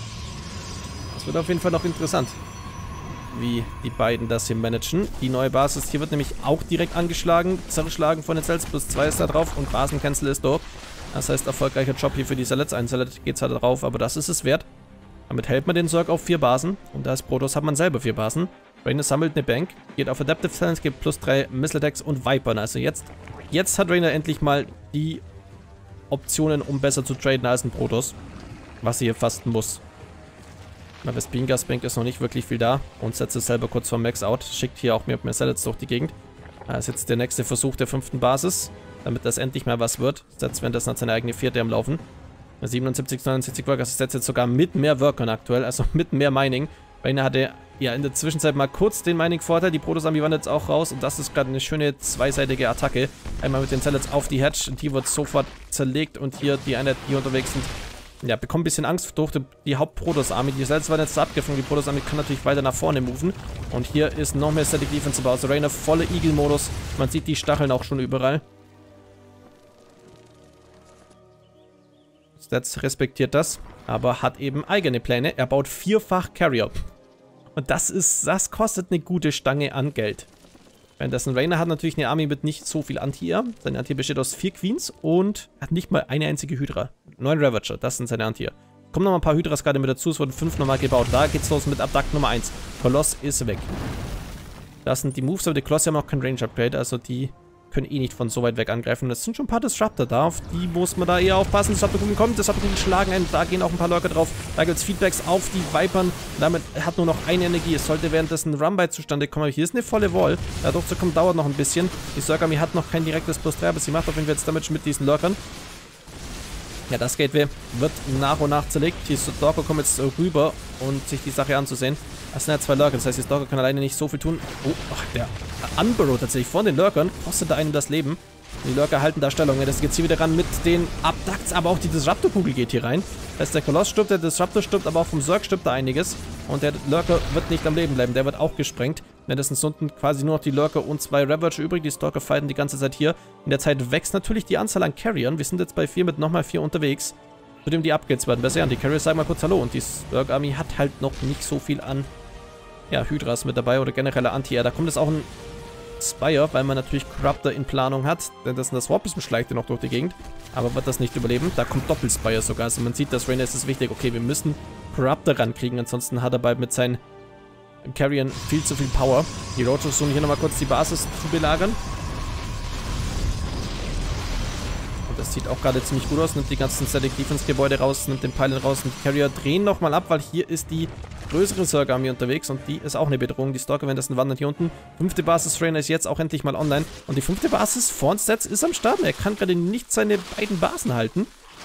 Das wird auf jeden Fall noch interessant, wie die beiden das hier managen. Die neue Basis hier wird nämlich auch direkt angeschlagen, zerschlagen von den Cells, plus 2 ist da drauf und Basencancel ist dort. Das heißt, erfolgreicher Job hier für die Salads. Ein Salad geht zwar drauf, aber das ist es wert. Damit hält man den Zerg auf 4 Basen und da ist Protoss hat man selber 4 Basen. Rainer sammelt eine Bank, geht auf Adaptive Talents, gibt plus 3 Missile Attacks und Vipern. Also jetzt hat Rainer endlich mal die Optionen, um besser zu traden als ein Protoss, was sie hier fast muss. Bei Vespene Gasbank ist noch nicht wirklich viel da und setzt es selber kurz vor Max out. Schickt hier auch mehr Salads durch die Gegend. Das ist jetzt der nächste Versuch der 5. Basis, damit das endlich mal was wird. Setzt währenddessen hat seine eigene 4. am Laufen. 77, 79 Workers, setzt jetzt sogar mit mehr Workern aktuell, also mit mehr Mining. Rainer hatte ja in der Zwischenzeit mal kurz den Mining-Vorteil. Die Protoss Army wandert jetzt auch raus und das ist gerade eine schöne zweiseitige Attacke. Einmal mit den Salads auf die Hedge und die wird sofort zerlegt und hier die Einheit, die unterwegs sind, ja, bekommen ein bisschen Angst durch die Haupt-Protoss-Army. Die Salads waren jetzt abgefangen, die Protoss-Army kann natürlich weiter nach vorne moven. Und hier ist noch mehr Static Defense zu Also Rainer volle Eagle-Modus. Man sieht die Stacheln auch schon überall. Stats respektiert das, aber hat eben eigene Pläne. Er baut 4-fach Carrier. Und das kostet eine gute Stange an Geld. Währenddessen Rainer hat natürlich eine Army mit nicht so viel Anti-Air. Seine Anti-Air besteht aus 4 Queens und hat nicht mal eine einzige Hydra. 9 Ravager, das sind seine Anti-Air. Kommen noch mal ein paar Hydras gerade mit dazu, es wurden 5 nochmal gebaut. Da geht's los mit Abduct Nummer 1. Koloss ist weg. Das sind die Moves, aber die Kolosse haben auch kein Range-Upgrade, also die können eh nicht von so weit weg angreifen. Es sind schon ein paar Disruptor da, auf die muss man da eher aufpassen. Disruptor-Kugeln kommen, Disruptor-Kugeln schlagen ein, da gehen auch ein paar Lurker drauf. Da gibt es Feedbacks auf die Vipern. Damit hat nur noch eine Energie. Es sollte währenddessen ein Run-By zustande kommen. Aber hier ist eine volle Wall. Da durchzukommen dauert noch ein bisschen. Die Zerg Army hat noch kein direktes Plus 3, aber sie macht auf jeden Fall jetzt Damage mit diesen Lurkern. Ja, das Gateway wird nach und nach zerlegt. Die Stalker kommen jetzt rüber und sich die Sache anzusehen. Das sind ja 2 Lurker, das heißt, die Stalker können alleine nicht so viel tun. Oh, der Unburrow tatsächlich von den Lurkern kostet da einem das Leben. Die Lurker halten da Stellung. Das geht hier wieder ran mit den Abducts, aber auch die Disruptor-Kugel geht hier rein. Das heißt, der Koloss stirbt, der Disruptor stirbt, aber auch vom Zerg stirbt da einiges. Und der Lurker wird nicht am Leben bleiben, der wird auch gesprengt. Währenddessen sind unten quasi nur noch die Lurker und 2 Ravager übrig. Die Stalker fighten die ganze Zeit hier. In der Zeit wächst natürlich die Anzahl an Carriern. Wir sind jetzt bei 4 mit nochmal 4 unterwegs. Zudem die Upgrades werden besser. Ja, und die Carriers sagen mal kurz Hallo. Und die Zerg Army hat halt noch nicht so viel an, ja, Hydras mit dabei oder generelle Anti-Air. Da kommt jetzt auch ein Spire, weil man natürlich Corruptor in Planung hat. Denn das Warp Prism schleicht ja noch durch die Gegend. Aber wird das nicht überleben. Da kommt Doppelspire sogar. Also man sieht, dass Rainer ist es wichtig. Okay, wir müssen Corruptor rankriegen. Ansonsten hat er bald mit seinen Carriern viel zu viel Power. Die Roaches versuchen hier nochmal kurz die Basis zu belagern. Und das sieht auch gerade ziemlich gut aus. Nimmt die ganzen Static Defense Gebäude raus, nimmt den Pylon raus und die Carrier drehen nochmal ab, weil hier ist die größere Zerg Army unterwegs und die ist auch eine Bedrohung. Die Stalker währenddessen wandern hier unten. 5. Basis Rainer ist jetzt auch endlich mal online. Und die 5. Basis von Stats ist am Start. Er kann gerade nicht seine beiden Basen halten.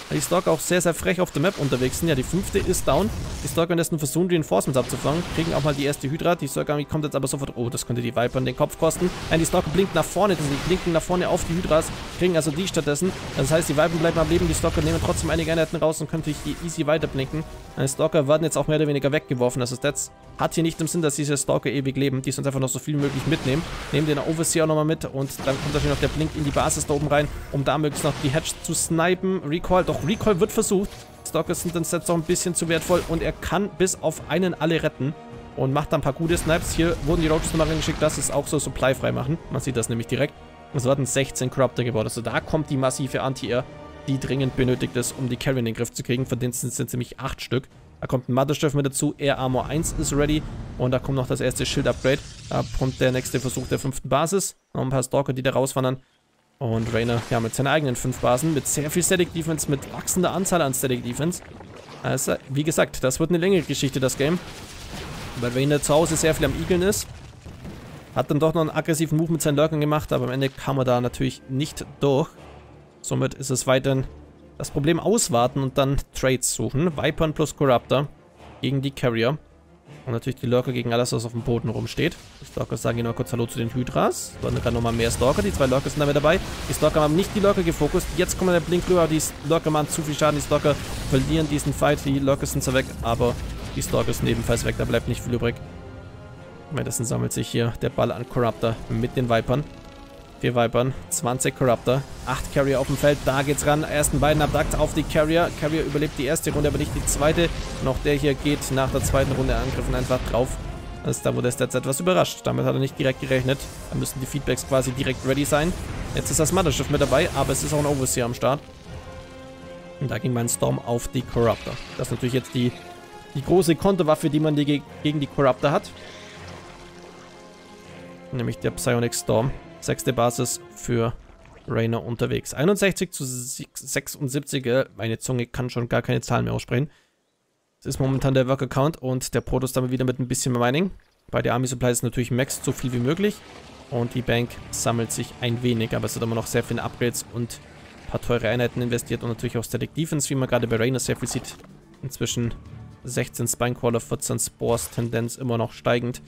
weil die Stalker auch sehr, sehr frech auf der Map unterwegs sind. Ja, die 5. ist down. Die Stalker werden jetzt nur versuchen, Reinforcements abzufangen. Kriegen auch mal die erste Hydra. Die Stalker kommt jetzt aber sofort... Oh, das könnte die Viper den Kopf kosten. Nein, die Stalker blinken nach vorne. Die blinken nach vorne auf die Hydras. Kriegen also die stattdessen. Das heißt, die Viper bleiben am Leben. Die Stalker nehmen trotzdem einige Einheiten raus und können natürlich easy weiter blinken. Die Stalker werden jetzt auch mehr oder weniger weggeworfen. Also das hat hier nicht im Sinn, dass diese Stalker ewig leben. Die sollen einfach noch so viel wie möglich mitnehmen. Nehmen den Overseer auch nochmal mit und dann kommt natürlich noch der Blink in die Basis da oben rein, um da möglichst noch die Hedge zu snipen. Recoil, doch Recoil wird versucht. Stalker sind dann jetzt noch ein bisschen zu wertvoll und er kann bis auf einen alle retten und macht dann ein paar gute Snipes. Hier wurden die Roaches nochmal reingeschickt, dass es auch so Supply frei machen. Man sieht das nämlich direkt. Es werden 16 Corruptor gebaut. Also da kommt die massive Anti-Air, die dringend benötigt ist, um die Carry in den Griff zu kriegen. Von denen sind es nämlich 8 Stück. Da kommt ein Motherstuff mit dazu, Air Armor 1 ist ready und da kommt noch das erste Schild-Upgrade. Da kommt der nächste Versuch der 5. Basis. Noch ein paar Stalker, die da rauswandern. Und Reina, ja, mit seinen eigenen 5 Basen, mit sehr viel Static Defense, mit wachsender Anzahl an Static Defense. Also, wie gesagt, das wird eine längere Geschichte, das Game. Weil Reina zu Hause sehr viel am Igeln ist. Hat dann doch noch einen aggressiven Move mit seinen Lurkern gemacht, aber am Ende kam er da natürlich nicht durch. Somit ist es weiterhin das Problem auswarten und dann Trades suchen. Vipern plus Corruptor gegen die Carrier. Und natürlich die Lurker gegen alles, was auf dem Boden rumsteht. Die Stalker sagen hier noch kurz Hallo zu den Hydras. Da waren gerade nochmal mehr Stalker. Die 2 Lurker sind damit dabei. Die Stalker haben nicht die Lurker gefokust. Jetzt kommt der Blink rüber. Die Lurker machen zu viel Schaden. Die Stalker verlieren diesen Fight. Die Lurker sind zwar weg, aber die Stalker sind ebenfalls weg. Da bleibt nicht viel übrig. Währenddessen sammelt sich hier der Ball an Corruptor mit den Vipern. 4 Vipern, 20 Corruptor, 8 Carrier auf dem Feld, da geht's ran. Ersten beiden Abduct auf die Carrier. Carrier überlebt die erste Runde, aber nicht die zweite. Noch der hier geht nach der zweiten Runde Angriffen einfach drauf. Das ist da, wo der Stats etwas überrascht. Damit hat er nicht direkt gerechnet. Da müssen die Feedbacks quasi direkt ready sein. Jetzt ist das Motherschiff mit dabei, aber es ist auch ein Overseer am Start. Und da ging mein Storm auf die Corruptor. Das ist natürlich jetzt die große Kontowaffe, die man gegen die Corruptor hat. Nämlich der Psionic Storm. 6. Basis für Reina unterwegs. 61 zu 76. Meine Zunge kann schon gar keine Zahlen mehr aussprechen. Das ist momentan der Work-Account und der Protoss damit wieder mit ein bisschen mehr Mining. Bei der Army Supply ist natürlich Max so viel wie möglich. Und die Bank sammelt sich ein wenig, aber es wird immer noch sehr viele Upgrades und ein paar teure Einheiten investiert und natürlich auch Static Defense, wie man gerade bei Reina sehr viel sieht. Inzwischen 16 Spinecrawler, 14 Spores, Tendenz immer noch steigend.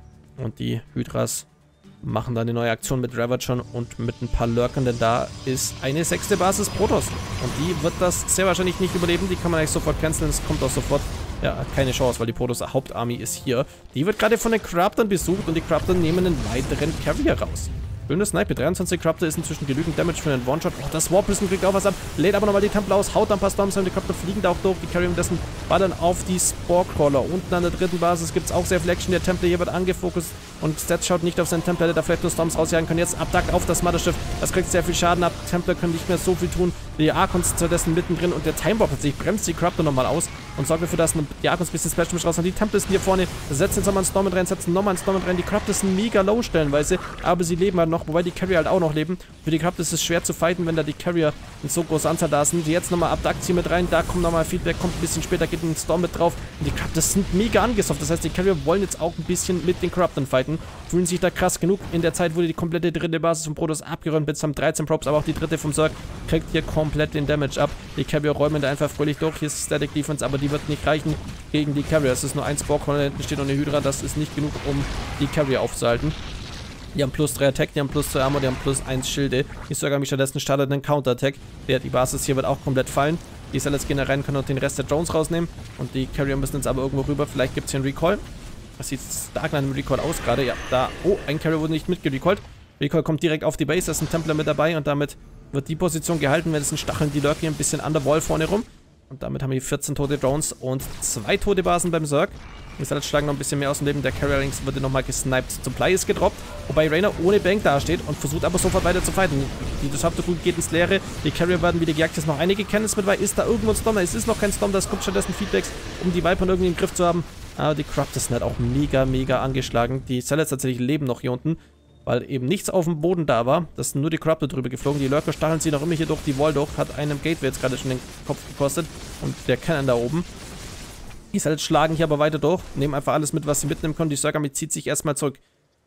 Und die Hydras machen dann eine neue Aktion mit Ravager und mit ein paar Lurkern, denn da ist eine 6. Basis Protoss. Und die wird das sehr wahrscheinlich nicht überleben. Die kann man eigentlich sofort canceln. Es kommt auch sofort. Ja, keine Chance, weil die Protoss Hauptarmee ist hier. Die wird gerade von den Corruptern besucht und die Corruptor nehmen einen weiteren Carrier raus. Schönes Snipe. 23 Corruptor ist inzwischen genügend Damage für einen One-Shot. Oh, das Warp Prison kriegt auch was ab. Lädt aber nochmal die Templer aus. Haut dann ein paar Storms und die Corruptor fliegen da auch durch. Die Carrier dessen ballern auf die Spore-Crawler. Unten an der 3. Basis gibt es auch sehr viel Action. Der Templar hier wird angefokust und Stats schaut nicht auf seinen Templar. Der da vielleicht nur Storms rausjagen können. Jetzt Abduct auf das Motherschiff. Das kriegt sehr viel Schaden ab. Templar können nicht mehr so viel tun. Die Archons stattdessen mittendrin und der Timewalk hat sich bremst die Corruptor nochmal aus und sorgt dafür, dass die Archons ein bisschen Splash raus haben. Die Templars sind hier vorne. Setzen jetzt nochmal einen Storm mit rein, setzen nochmal einen Storm mit rein. Die Corruptors sind mega low stellenweise, aber sie leben halt noch, wobei die Carrier halt auch noch leben. Für die Corruptors ist es schwer zu fighten, wenn da die Carrier in so großer Anzahl da sind. Jetzt nochmal Abduct hier mit rein. Da kommt nochmal Feedback, kommt ein bisschen später, geht ein Storm mit drauf. Und die Corruptors sind mega angesofft. Das heißt, die Carrier wollen jetzt auch ein bisschen mit den Corruptern fighten. Fühlen sich da krass genug. In der Zeit wurde die komplette 3. Basis vom Protoss abgeräumt. Jetzt haben 13 Probes, aber auch die 3. vom Zerg kriegt hier komplett den Damage ab. Die Carrier räumen da einfach fröhlich durch. Hier ist Static Defense, aber die wird nicht reichen gegen die Carrier. Es ist nur ein Spore-Corner, da hinten steht noch eine Hydra. Das ist nicht genug, um die Carrier aufzuhalten. Die haben plus 3 Attack, die haben plus 2 Armor, die haben plus 1 Schilde. Die Zerg stattdessen startet einen Counter-Attack. Die Basis hier wird auch komplett fallen. Die Sellers gehen da rein, können auch den Rest der Drones rausnehmen. Und die Carrier müssen jetzt aber irgendwo rüber. Vielleicht gibt es hier einen Recall. Das sieht stark nach einem Recall aus gerade. Ja, da. Oh, ein Carrier wurde nicht mitgerecallt. Recall kommt direkt auf die Base. Da ist ein Templar mit dabei und damit wird die Position gehalten. Wenn es ein Stacheln, die Lurk hier ein bisschen an der Wall vorne rum. Und damit haben wir 14 tote Drones und 2 tote Basen beim Zerg. Die Sellers schlagen noch ein bisschen mehr aus dem Leben. Der Carrier links wurde nochmal gesniped. Supply ist gedroppt, wobei Reina ohne Bank dasteht und versucht aber sofort weiter zu fighten. Die Disruptor-Gut geht ins Leere. Die Carrier werden wieder gejagt. Jetzt noch einige Cannons mit bei. Ist da irgendwo ein Storm? Es ist noch kein Storm. Das kommt stattdessen Feedbacks, um die Vipern irgendwie im Griff zu haben. Aber die Corruptors sind halt auch mega angeschlagen. Die Sellers tatsächlich leben noch hier unten, weil eben nichts auf dem Boden da war. Das sind nur die Corruptor drüber geflogen. Die Lurker stacheln sie noch immer hier durch die Wall durch. Hat einem Gateway jetzt gerade schon den Kopf gekostet. Und der Cannon da oben. Die Sellers schlagen hier aber weiter durch. Nehmen einfach alles mit, was sie mitnehmen können. Die Zerg-Armee zieht sich erstmal zurück.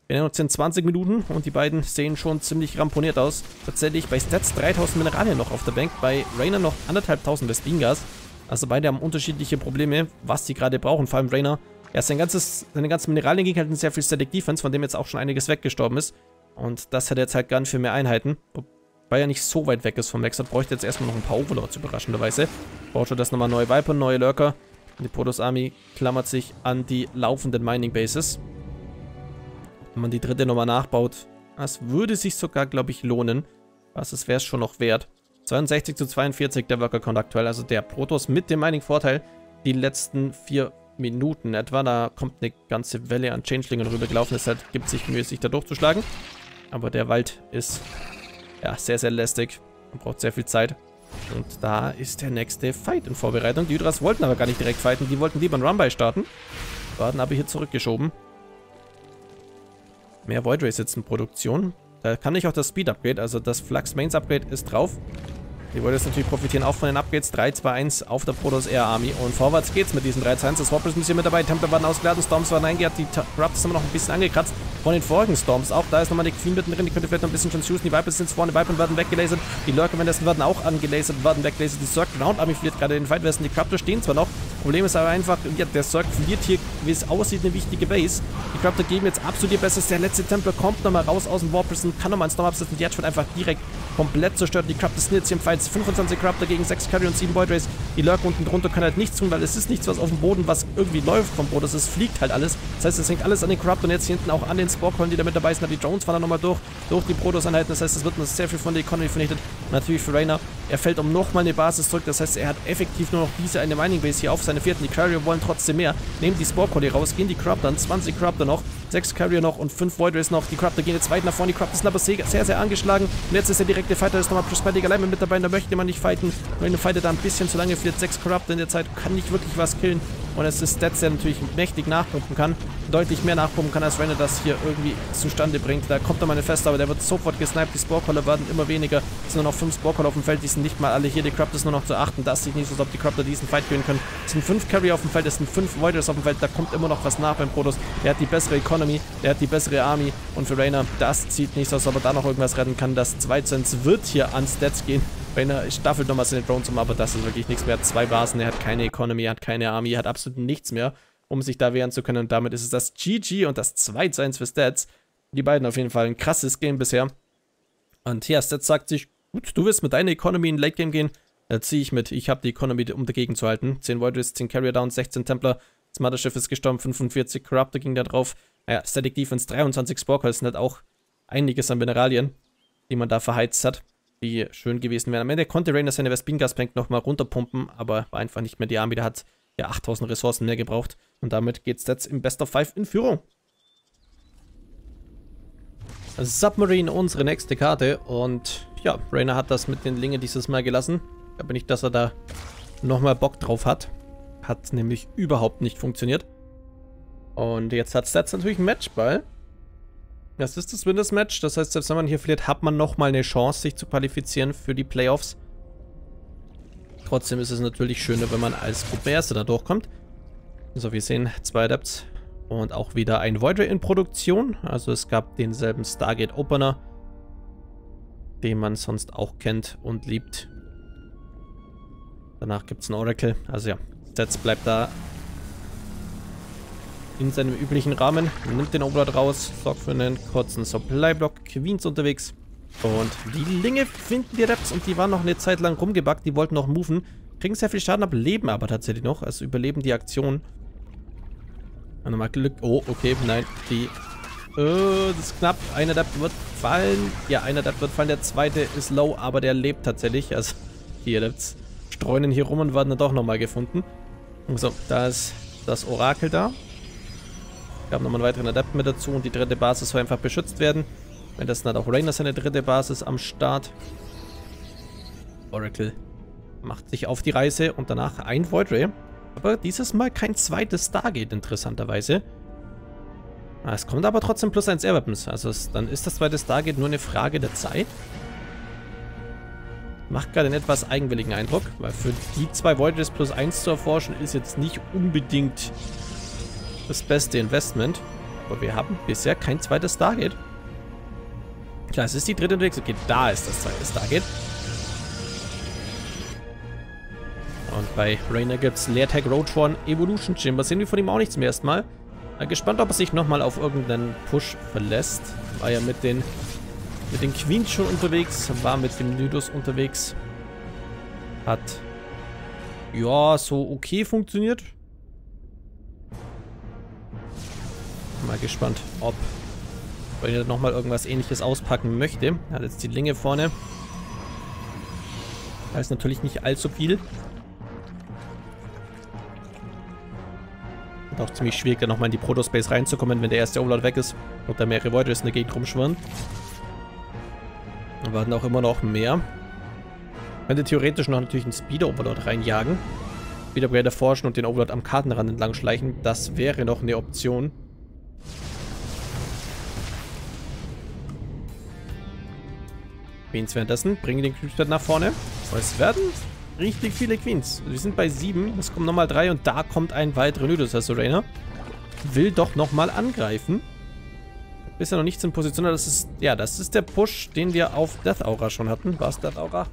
Wir nähern uns in 20 Minuten und die beiden sehen schon ziemlich ramponiert aus. Tatsächlich bei Stats 3000 Mineralien noch auf der Bank, bei Reina noch 1500 Vespingas. Also beide haben unterschiedliche Probleme, was sie gerade brauchen, vor allem Reina. Seine ganzen Mineralien gegen halt ein sehr viel Static Defense, von dem jetzt auch schon einiges weggestorben ist. Und das hat er jetzt halt gern für mehr Einheiten. Wobei er nicht so weit weg ist vom Max. Er bräuchte jetzt erstmal noch ein paar Overlords, überraschenderweise. Braucht schon das nochmal neue Viper, neue Lurker. Und die Protoss Army klammert sich an die laufenden Mining Bases. Wenn man die dritte nochmal nachbaut, das würde sich sogar, glaube ich, lohnen. Das wäre es schon noch wert. 62 zu 42 der Worker Count aktuell. Also der Protoss mit dem Mining-Vorteil. Die letzten 4 Minuten etwa. Da kommt eine ganze Welle an Changelingen rübergelaufen. Deshalb gibt es sich Mühe, sich da durchzuschlagen. Aber der Wald ist ja sehr, sehr lästig. Man braucht sehr viel Zeit. Und da ist der nächste Fight in Vorbereitung. Die Hydras wollten aber gar nicht direkt fighten. Die wollten lieber einen Run-By starten. Werden aber hier zurückgeschoben. Mehr Void Rays jetzt in Produktion. Da kann ich auch das Speed Upgrade, also das Flux Mains Upgrade ist drauf. Die Void Rays natürlich profitieren auch von den Upgrades. 3, 2, 1 auf der Protoss Air Army. Und vorwärts geht's mit diesen 3, 2, 1. Das Warpers ist hier mit dabei. Templar waren ausgeladen, Storms waren eingehört. Die Corrupts sind immer noch ein bisschen angekratzt von den vorigen Storms. Auch da ist nochmal eine Queen mittendrin. Die könnte vielleicht noch ein bisschen schon shooten. Die Vipers sind vorne. Die Vipers werden weggelasert. Die Lurker werden auch angelasert, werden weggelasert. Die Circle Round Army verliert gerade den Fight. Die Corruptor stehen zwar noch. Problem ist aber einfach, ja, der Circle verliert hier, wie es aussieht, eine wichtige Base. Die Corruptor geben jetzt absolut ihr Bestes. Der letzte Templar kommt nochmal raus aus dem Warpers und kann nochmal einen Storm absetzen. Die Edge wird einfach direkt komplett zerstört. Die Corruptor sind jetzt hier im Fight. 25 Corruptor gegen 6 Carry und 7 Void Rays. Die Lurker unten drunter können halt nichts tun, weil es ist nichts, was auf dem Boden, was irgendwie läuft vom Boden. Es fliegt halt alles. Das heißt, es hängt alles an den Corruptor und jetzt hier hinten auch an den Sporecoin, die da mit dabei sind. Die Drones fahren dann nochmal durch die Protoss-Einheiten. Das heißt, es wird noch sehr viel von der Economy vernichtet. Natürlich für Reina. Er fällt um nochmal eine Basis zurück. Das heißt, er hat effektiv nur noch diese eine Mining Base hier auf seine vierten. Die Carrier wollen trotzdem mehr. Nehmen die Sporecoin raus, gehen die Corruptor an. 20 Corruptor noch. 6 Carrier noch und 5 Void Rays noch. Die Corruptor gehen jetzt weit nach vorne. Die Corruptor sind aber sehr, sehr angeschlagen. Und jetzt ist der direkte Fighter. Da ist nochmal Prismatic allein mit dabei. Da möchte man nicht fighten. Reina fightet da ein bisschen zu lange. Verliert 6 Corruptor in der Zeit. Kann nicht wirklich was killen. Und es ist Stats, der natürlich mächtig nachpumpen kann. Deutlich mehr nachpumpen kann, als Reina das hier irgendwie zustande bringt. Da kommt nochmal eine Feste, aber der wird sofort gesniped. Die Sporecaller werden immer weniger. Es sind nur noch 5 Sporecaller auf dem Feld. Die sind nicht mal alle hier. Die Corruptor ist nur noch zu achten. Das sieht nicht so aus, ob die Corruptor diesen Fight gewinnen können. Es sind 5 Carrier auf dem Feld. Es sind 5 Voiders auf dem Feld. Da kommt immer noch was nach beim Protoss. Der hat die bessere Economy. Der hat die bessere Army. Und für Reina, das sieht nicht so aus, ob er da noch irgendwas retten kann. Das 2-1 wird hier an Stats gehen. Reina staffelt nochmal seine Drones um, aber das ist wirklich nichts mehr. Er hat 2 Basen, er hat keine Economy, er hat keine Army, er hat absolut nichts mehr, um sich da wehren zu können. Und damit ist es das GG und das 2-1 für Stats. Die beiden auf jeden Fall ein krasses Game bisher. Und ja, Stats sagt sich, gut, du willst mit deiner Economy in Late Game gehen, da ziehe ich mit. Ich habe die Economy, um dagegen zu halten. 10 Void Rays, 10 Carrier Down, 16 Templar. Das Motherschiff ist gestorben, 45 Corruptor ging da drauf. Naja, Static Defense, 23 Sporecaller sind halt auch einiges an Mineralien, die man da verheizt hat, die schön gewesen wären. Am Ende konnte Reina seine Vespingas-Bank nochmal runterpumpen, aber war einfach nicht mehr die Army. Der hat ja 8000 Ressourcen mehr gebraucht. Und damit geht Stats im Best of 5 in Führung. Submarine, unsere nächste Karte. Und ja, Reina hat das mit den Lingen dieses Mal gelassen. Ich glaube nicht, dass er da nochmal Bock drauf hat. Hat nämlich überhaupt nicht funktioniert. Und jetzt hat Stats natürlich einen Matchball. Das ist das Winners-Match. Das heißt, selbst wenn man hier verliert, hat man nochmal eine Chance, sich zu qualifizieren für die Playoffs. Trotzdem ist es natürlich schöner, wenn man als Gruppenerster da durchkommt. So, wir sehen 2 Adepts und auch wieder ein Void Ray in Produktion. Also es gab denselben Stargate Opener, den man sonst auch kennt und liebt. Danach gibt es ein Oracle. Also ja, Stats bleibt da in seinem üblichen Rahmen. Nimmt den Overlord raus, sorgt für einen kurzen Supply-Block. Queens unterwegs. Und die Linge finden die Adepts und die waren noch eine Zeit lang rumgebackt. Die wollten noch moven. Kriegen sehr viel Schaden ab, leben aber tatsächlich noch. Also überleben die Aktion. Nochmal Glück. Oh, okay, nein. Das ist knapp. Ein Adept wird fallen. Ja, ein Adept wird fallen. Der zweite ist low, aber der lebt tatsächlich. Also die Adepts streunen hier rum und werden dann doch nochmal gefunden. So, da ist das Orakel da. Wir haben nochmal einen weiteren Adept mit dazu und die dritte Basis soll einfach beschützt werden. Wenn das dann hat auch Reina seine dritte Basis am Start. Oracle macht sich auf die Reise und danach ein Void Ray. Aber dieses Mal kein zweites Stargate, interessanterweise. Es kommt aber trotzdem +1 Air Weapons. Also dann ist das zweite Stargate nur eine Frage der Zeit. Macht gerade einen etwas eigenwilligen Eindruck, weil für die 2 Void Rays +1 zu erforschen ist jetzt nicht unbedingt das beste Investment. aber wir haben bisher kein zweites Stargate. Klar, es ist die dritte unterwegs. Okay, da ist das zweite Stargate. Und bei Raynor gibt es Leertag Roach One Evolution Chamber. Sehen wir von ihm auch nichts mehr erstmal. Gespannt, ob er sich nochmal auf irgendeinen Push verlässt. War ja mit den Queens schon unterwegs. War mit dem Nidus unterwegs. Hat ja so okay funktioniert. Mal gespannt, ob Raynor nochmal irgendwas Ähnliches auspacken möchte. Er hat jetzt die Linge vorne. Da ist natürlich nicht allzu viel. Und auch ziemlich schwierig, dann nochmal in die Protospace reinzukommen, wenn der erste Overlord weg ist und da mehrere Voiders in der Gegend rumschwirren. Da warten auch immer noch mehr. Könnte theoretisch noch natürlich einen Speeder-Overlord reinjagen. Speed-Upgrade erforschen und den Overlord am Kartenrand entlang schleichen. Das wäre noch eine Option. Queens währenddessen bringen den Creepsplat nach vorne. So, es werden richtig viele Queens. Wir sind bei 7. Es kommen nochmal 3 und da kommt ein weiterer Nidus. Also Raynor will doch nochmal angreifen. Bisher noch nichts in Position. Das ist, ja, das ist der Push, den wir auf Death Aura schon hatten. War es Death Aura?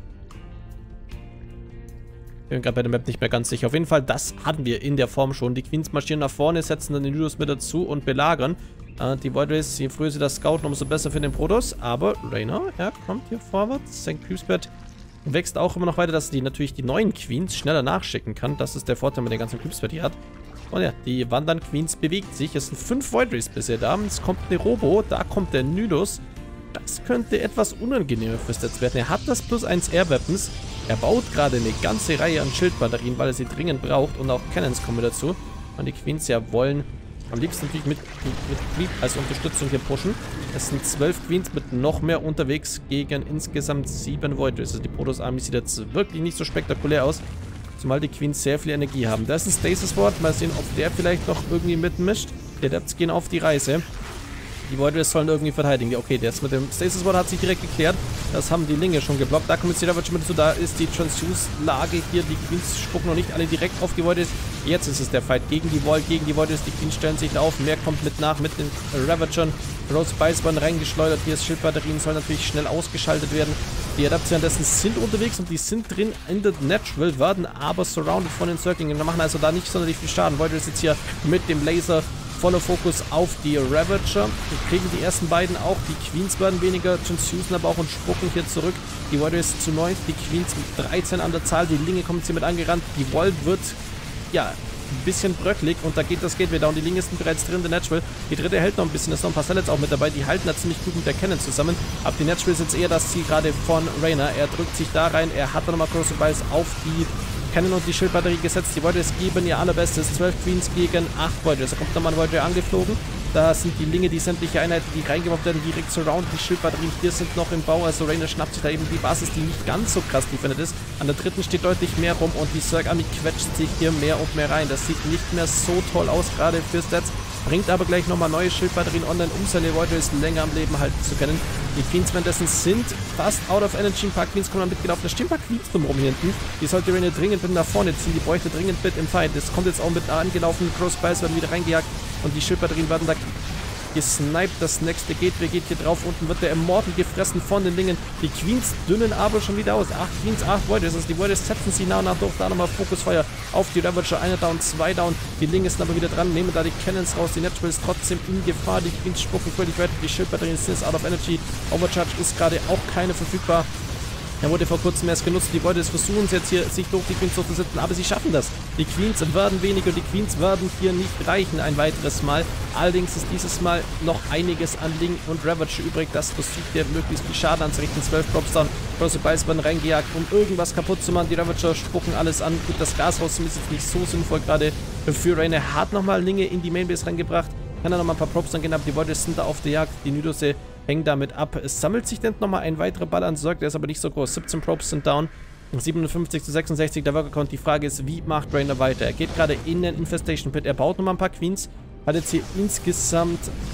Ich bin gerade bei der Map nicht mehr ganz sicher. Auf jeden Fall, das hatten wir in der Form schon. Die Queens marschieren nach vorne, setzen dann den Nidus mit dazu und belagern. Die Voidways, je früher sie das scouten, umso besser für den Protoss. Aber Raynor, er kommt hier vorwärts. Sein Creepsplat wächst auch immer noch weiter, dass die natürlich die neuen Queens schneller nachschicken kann. Das ist der Vorteil mit der ganzen Creepsplat hier hat. Und ja, die Wandern Queens bewegt sich. Es sind 5 Voidways bisher da. Es kommt eine Robo, da kommt der Nidus. Das könnte etwas unangenehmer für Stats werden. Er hat das +1 Air Weapons. Er baut gerade eine ganze Reihe an Schildbatterien, weil er sie dringend braucht. Und auch Cannons kommen dazu. Und die Queens ja wollen am liebsten natürlich mit Creep als Unterstützung hier pushen. Es sind 12 Queens mit noch mehr unterwegs gegen insgesamt 7 Voidways. Also die Protoss-Army sieht jetzt wirklich nicht so spektakulär aus. Zumal die Queens sehr viel Energie haben. Da ist ein Stasis Ward. Mal sehen, ob der vielleicht noch irgendwie mitmischt. Die Adepts gehen auf die Reise. Die Voidways sollen irgendwie verteidigen. Okay, das mit dem Stasis Ward hat sich direkt geklärt. Das haben die Linge schon geblockt. Da kommt jetzt die Ravage mit dazu. Da ist die Transfuse-Lage hier. Die Queens spucken noch nicht alle direkt auf die Voidways. Jetzt ist es der Fight gegen die Wall, gegen die Voidways. Die Queens stellen sich auf. Mehr kommt mit nach mit den Ravagern. Rose Beißbahn reingeschleudert. Hier ist Schildbatterien. Sollen natürlich schnell ausgeschaltet werden. Die Adapts währenddessen sind unterwegs und die sind drin in der Natural, werden aber surrounded von den Circling. Und machen also da nicht sonderlich viel Schaden. Voidways jetzt hier mit dem Laser voller Fokus auf die Ravager. Wir kriegen die ersten beiden auch. Die Queens werden weniger, transfusen aber auch und spucken hier zurück. Die Voidways zu 9, die Queens mit 13 an der Zahl. Die Linge kommt hier mit angerannt. Die Wall wird, ja, ein bisschen bröcklig und da geht das Gateway down. Die Linge ist bereits drin, der Natural. Die dritte hält noch ein bisschen, da ist noch ein paar Sallets auch mit dabei. Die halten da ziemlich gut mit der Cannon zusammen. Aber die Natural ist jetzt eher das Ziel gerade von Raynor. Er drückt sich da rein. Er hat dann nochmal Cross Bias auf die Cannon und die Schildbatterie gesetzt. Die Voidways geben ihr allerbestes. 12 Queens gegen 8 Voidways. Da kommt nochmal ein Voidway angeflogen. Da sind die Linge, die sämtliche Einheiten, die reingemobbt werden, direkt surround. Die Schildbatterien hier sind noch im Bau. Also Raynor schnappt sich da eben die Basis, die nicht ganz so krass defended ist. An der dritten steht deutlich mehr rum und die Zerg Army quetscht sich hier mehr und mehr rein. Das sieht nicht mehr so toll aus, gerade für Stats. Bringt aber gleich nochmal neue Schildbatterien online, um seine Voidways länger am Leben halten zu können. Die Queens währenddessen sind fast out of energy. Ein paar Queens kommen dann mitgelaufen. Da stehen ein paar Queens drumherum hier hinten. Die sollte Raynor dringend mit nach vorne ziehen. Die bräuchte dringend mit im Fight. Das kommt jetzt auch mit angelaufen. Crossbias werden wieder reingejagt und die Schildbatterien werden da gesniped. Das nächste Gateway geht hier drauf. Unten wird der Immortal gefressen von den Lingen. Die Queens dünnen aber schon wieder aus. 8 Queens, 8 Voidways. Also die Voidways setzen sich nach und nach durch. Da nochmal Fokusfeuer auf die Ravager. 1 down, 2 down. Die Linge sind aber wieder dran. Nehmen da die Cannons raus. Die Natural ist trotzdem in Gefahr. Die Queens spucken völlig weiter. Die Schildbatterien sind out of energy. Overcharge ist gerade auch keine verfügbar. Er wurde vor kurzem erst genutzt. Die Voidways versuchen es jetzt hier, sich durch die Queens durchzusetzen, aber sie schaffen das. Die Queens werden weniger, die Queens werden hier nicht reichen ein weiteres Mal. Allerdings ist dieses Mal noch einiges an Ling und Ravager übrig. Das versucht er möglichst viel Schaden anzurichten. 12 Props down, große Beißbahn reingejagt, um irgendwas kaputt zu machen. Die Ravager spucken alles an. Gut, das Gas rauszunehmen ist jetzt nicht so sinnvoll gerade für Raynor. Hat nochmal Linge in die Mainbase reingebracht. Kann er nochmal ein paar Props dann gehen, aber die Voidways sind da auf der Jagd. Die Nidusse hängen damit ab. Es sammelt sich dann nochmal ein weiterer Ball an Zerg, der ist aber nicht so groß. 17 Probes sind down. 57 zu 66 der Worker Count. Die Frage ist, wie macht Raynor weiter? Er geht gerade in den Infestation Pit. Er baut nochmal ein paar Queens. Hat jetzt hier insgesamt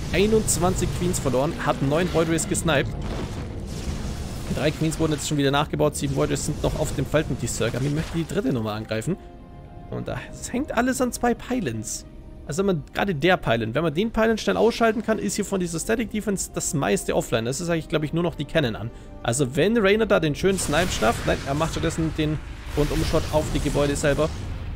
21 Queens verloren. Hat 9 Voidways gesniped. 3 Queens wurden jetzt schon wieder nachgebaut. 7 Voidways sind noch auf dem Feld mit die Zerg. Army möchte die dritte Nummer angreifen. Und das hängt alles an 2 Pylons. Also gerade der Pylon, wenn man den Pylon schnell ausschalten kann, ist hier von dieser Static Defense das meiste offline. Das ist eigentlich, glaube ich, nur noch die Cannon an. Also wenn Raynor da den schönen Snipe schafft, nein, er macht stattdessen den Rundumshot auf die Gebäude selber.